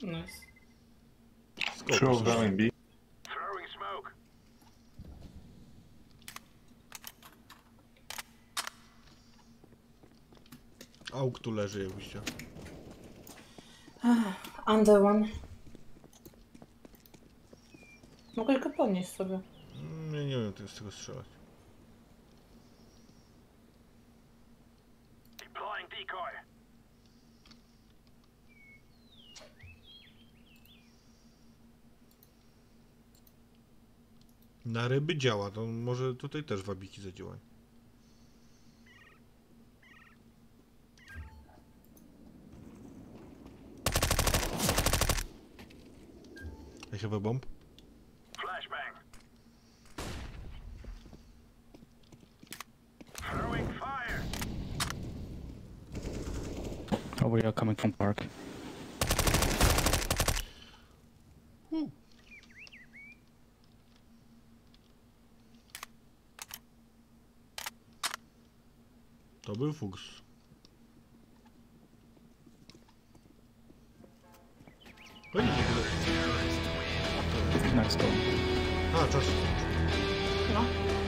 Speaker 4: Nice.
Speaker 11: Two of them in B.
Speaker 3: Throwing smoke.
Speaker 1: Auk tu leży jakbyście.
Speaker 4: Under one. Mogę go podnieść sobie.
Speaker 1: Ja nie wiem, z tego strzelać.
Speaker 3: Deploying decoy.
Speaker 1: Na ryby działa, to może tutaj też wabiki zadziałają. I have a bomb.
Speaker 3: Flashbang. Throwing fire.
Speaker 12: Oh, we are coming from park.
Speaker 1: To był fuks. Oj, nie tyle.
Speaker 12: Nice going.
Speaker 1: A, czas.
Speaker 4: No.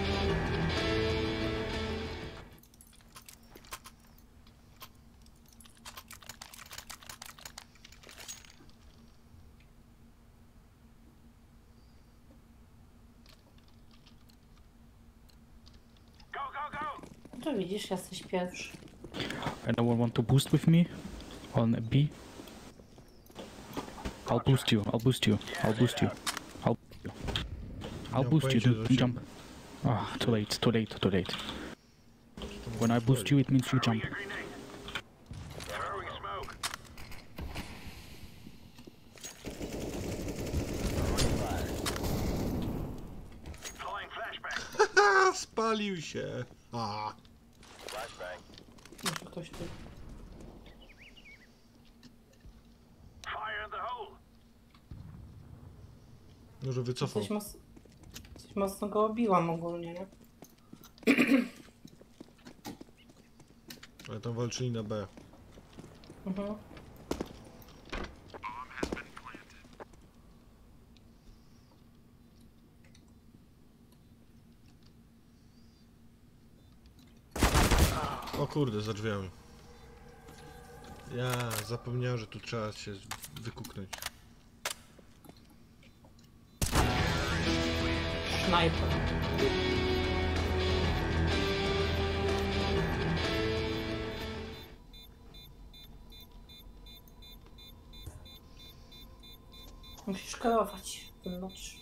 Speaker 3: Go, go, go.
Speaker 4: To widzisz, jesteś pierwszy.
Speaker 12: Anyone want to boost with me on B? I'll boost you. I'll boost you. I'll boost you. I'll boost you. Dude. Jump. Ah, too late. Too late. Too late. When I boost you, it means you jump.
Speaker 3: Throwing smoke. Deploying flashbang.
Speaker 1: Haha, spalił się. A.
Speaker 4: Może ktoś tu.
Speaker 3: Fire in the hole.
Speaker 1: Może wycofał.
Speaker 4: Coś mocno go obiłam ogólnie, nie?
Speaker 1: Ale tam walczyli na B.
Speaker 4: Mhm.
Speaker 1: O kurde, za drzwiami. Ja zapomniałem, że tu trzeba się wykuknąć.
Speaker 4: Snajper. Musisz kierować ten nocz.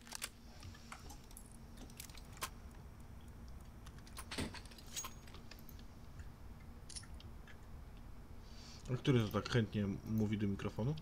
Speaker 1: A który to tak chętnie mówi do mikrofonu?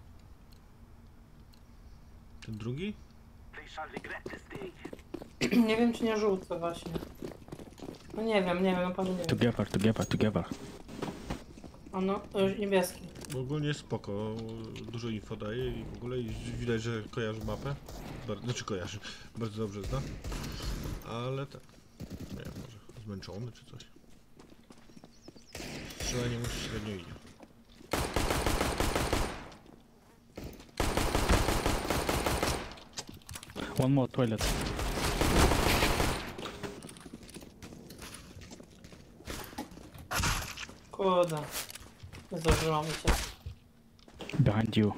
Speaker 1: Ten drugi?
Speaker 3: They shall regret this day.
Speaker 4: Nie wiem, czy nie żółte właśnie. No nie wiem, naprawdę nie wiem.
Speaker 12: Together.
Speaker 4: A no, niebieski.
Speaker 1: Ogólnie jest spoko, dużo info daje i w ogóle widać, że kojarzy mapę. Znaczy kojarzy, bardzo dobrze zna. Ale tak, nie wiem, może zmęczony czy coś. Strzelanie mu się średnio idzie.
Speaker 12: One more toilet.
Speaker 4: Kurde. Nie zdążyłam uciec.
Speaker 12: Behind you.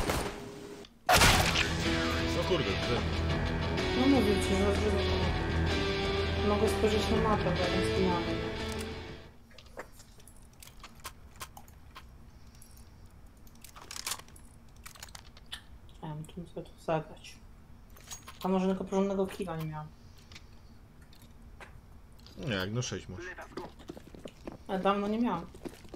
Speaker 1: No kurde,
Speaker 4: No mówię ci, że mogę spojrzeć na mapę, bo nie zmieniamy. Ja wiem, czym sobie tu zagrać. A może tylko porządnego killa nie miałam.
Speaker 1: nie, jak no 6 masz.
Speaker 4: Ale dawno nie miałam.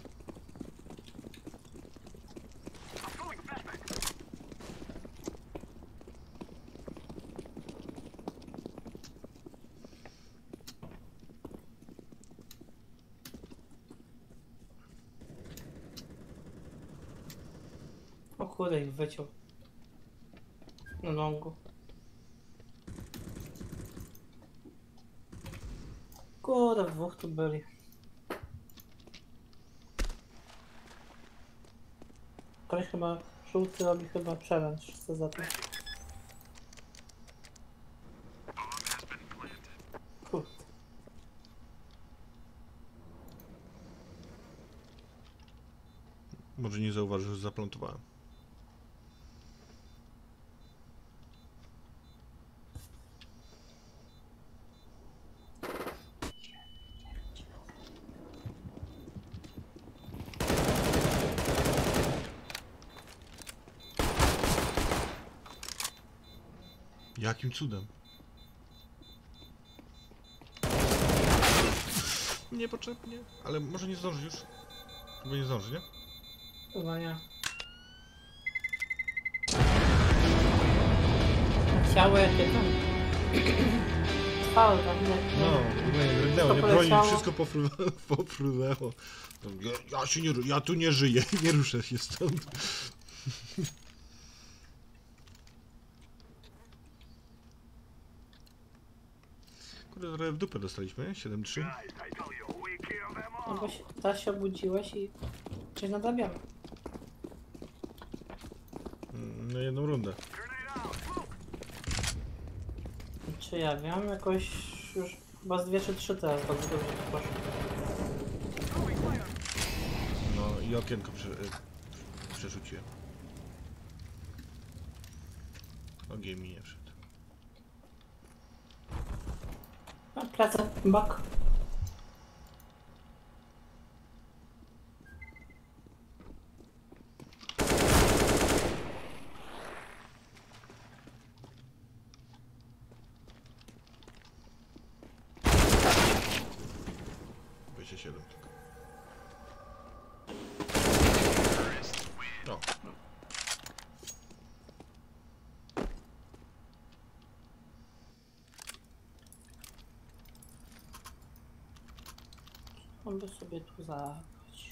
Speaker 4: O kurde, ich wyciął. Na longu. Kurde, dwóch tu byli. Koleś chyba Żółty robi chyba challenge, co za to. Kurde.
Speaker 1: Może nie zauważył, że zaplantowałem. Jakim cudem? Niepotrzebnie, ale może nie zdąży już. Chyba nie zdąży, nie?
Speaker 4: Chyba nie. Ciało jakie tam? Trwało tam, nie?
Speaker 1: No, nie drgnęło, nie broni,
Speaker 4: poleciało.
Speaker 1: wszystko pofrunęło. Ja się nie, ja tu nie żyję, nie ruszę się stąd. Kurde, trochę w dupę dostaliśmy, nie? 7-3.
Speaker 4: No bo się, teraz się obudziłeś i cię nadrabiamy.
Speaker 1: Na jedną rundę.
Speaker 4: Czy ja wiem, jakoś już chyba z 2 czy 3 teraz dobrze poszło.
Speaker 1: No i okienko przerzuciłem. Ogień mi nie wszedł.
Speaker 4: A pracę, bak.
Speaker 1: Będzie 7 tylko. No.
Speaker 4: On by sobie tu zabrać.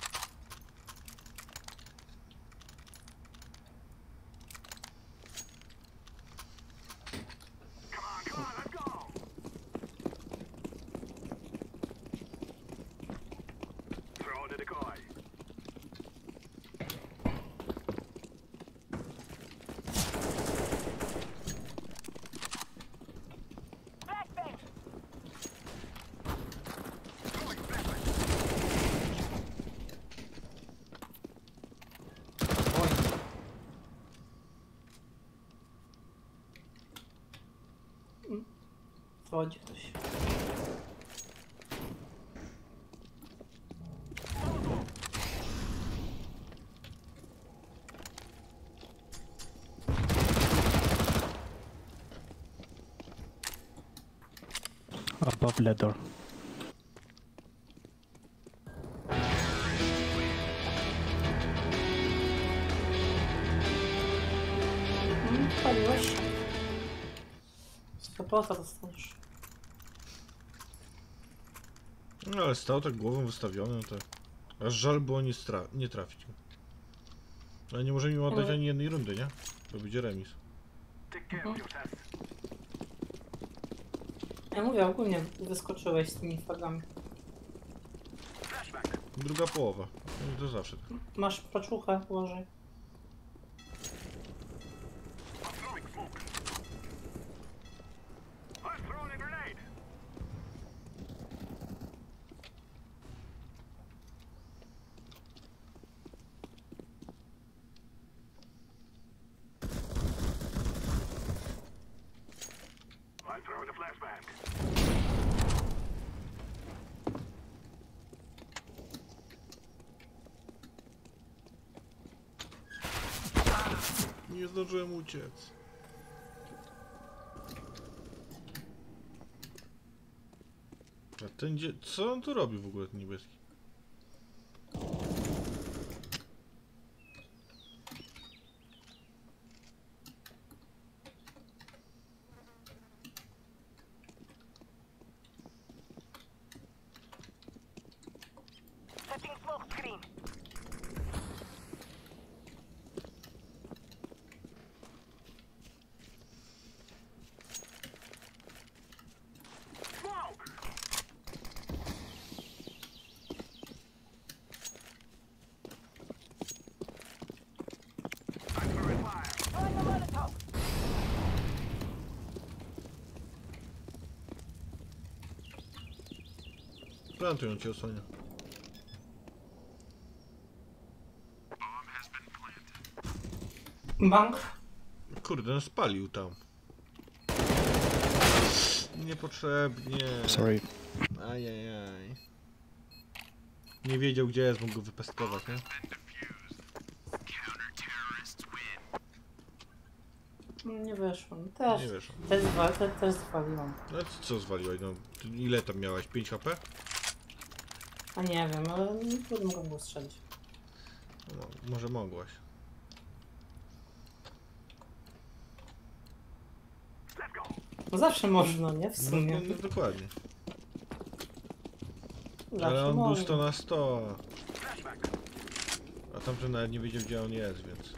Speaker 4: Wchodzi ktoś.
Speaker 12: Above ladder.
Speaker 4: Paliłeś się. 100% dostaniesz.
Speaker 1: No ale stał tak głową wystawiony, no to aż żal było nie trafić. Ale nie możemy im oddać ani jednej rundy, nie? Bo będzie remis.
Speaker 4: Ja mówię, ogólnie wyskoczyłeś z tymi flagami.
Speaker 1: Druga połowa. No to zawsze tak.
Speaker 4: Masz paczuchę, ułożę.
Speaker 1: Nie zdążyłem uciec. A ten co on tu robi w ogóle, ten niebieski?
Speaker 3: Setting smoke screen.
Speaker 1: Plantują cię osłania.
Speaker 4: Bank.
Speaker 1: Kurde, no spalił tam. Niepotrzebnie.
Speaker 12: Sorry.
Speaker 1: Ajajaj. Nie wiedział gdzie jest, mógł go wypestkować, nie?
Speaker 4: Nie weszło. Też.
Speaker 1: Nie weszło.
Speaker 4: Też zwaliłam.
Speaker 1: No co zwaliłeś? No, ile tam miałaś? 5 HP?
Speaker 4: A nie wiem, ale nie mogłem go strzelić.
Speaker 1: No, może mogłaś.
Speaker 4: No zawsze można, nie? W
Speaker 1: No,
Speaker 4: sumie.
Speaker 1: no dokładnie.
Speaker 4: Zawsze
Speaker 1: Ale on był
Speaker 4: można.
Speaker 1: 100 na 100. A tamten nawet nie wiedział gdzie on jest, więc...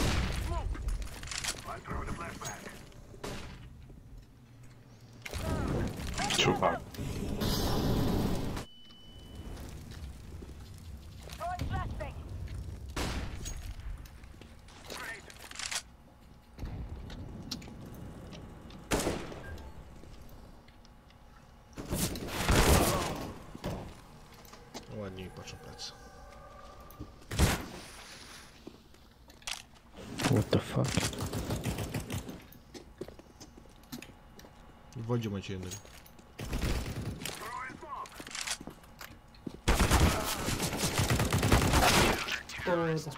Speaker 11: Super.
Speaker 1: Ładniej patrzę plecy.
Speaker 12: What the fuck?
Speaker 1: W wodzie macie jednego.
Speaker 4: Kurde.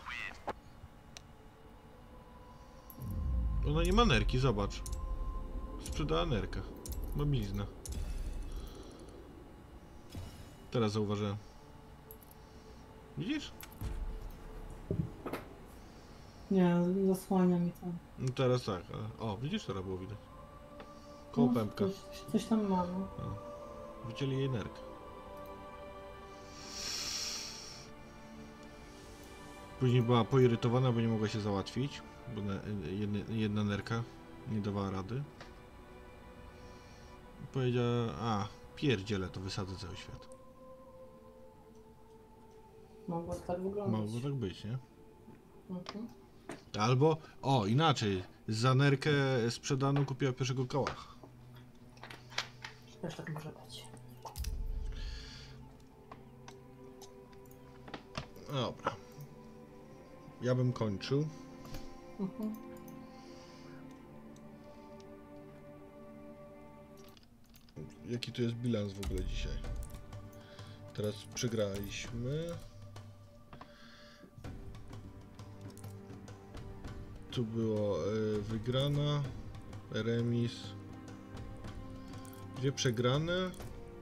Speaker 1: Ona nie ma nerki, zobacz. Sprzedała nerkę. Ma bliznę. Teraz zauważyłem. Widzisz?
Speaker 4: Nie, zasłania mi tam.
Speaker 1: No teraz tak. O, widzisz, teraz było widać. Koło
Speaker 4: No,
Speaker 1: pępka.
Speaker 4: coś tam mam.
Speaker 1: No. Wycięli jej nerkę. Później była poirytowana, bo nie mogła się załatwić. Bo jedna nerka nie dawała rady. I powiedziała, a pierdziele, to wysadzę cały świat.
Speaker 4: Mogło tak wyglądać.
Speaker 1: Mogło tak być, nie?
Speaker 4: Mhm.
Speaker 1: Albo, o inaczej, za nerkę sprzedaną kupiła pierwszego kałacha.
Speaker 4: Też tak może być.
Speaker 1: Dobra. Ja bym kończył.
Speaker 4: Mhm.
Speaker 1: Jaki to jest bilans w ogóle dzisiaj? Teraz przegraliśmy. Tu było wygrana, remis, 2 przegrane.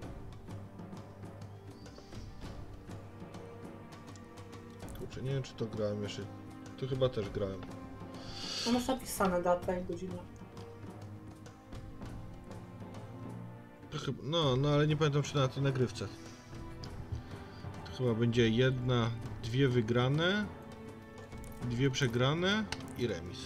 Speaker 1: Kurczę, nie wiem czy to grałem jeszcze. To chyba też grałem.
Speaker 4: No masz napisane datę i godzinę.
Speaker 1: To chyba, no ale nie pamiętam czy na tej nagrywce. To chyba będzie 1, 2 wygrane, 2 przegrane i remis.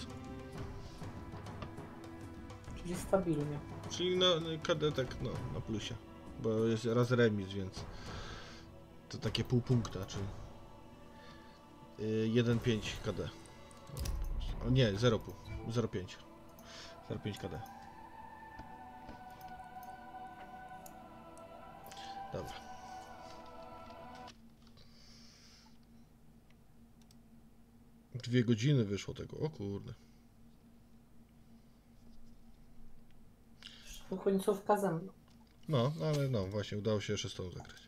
Speaker 4: Czyli stabilnie.
Speaker 1: Czyli no KD tak no na plusie. Bo jest raz remis, więc to takie pół punkta, czyli 1,5 KD. O nie, 0,5. 0,5. 0,5 KD. Dobra. Dwie godziny wyszło tego, o kurde.
Speaker 4: Końcówka ze mną.
Speaker 1: No, ale no właśnie udało się jeszcze z tą zagrać.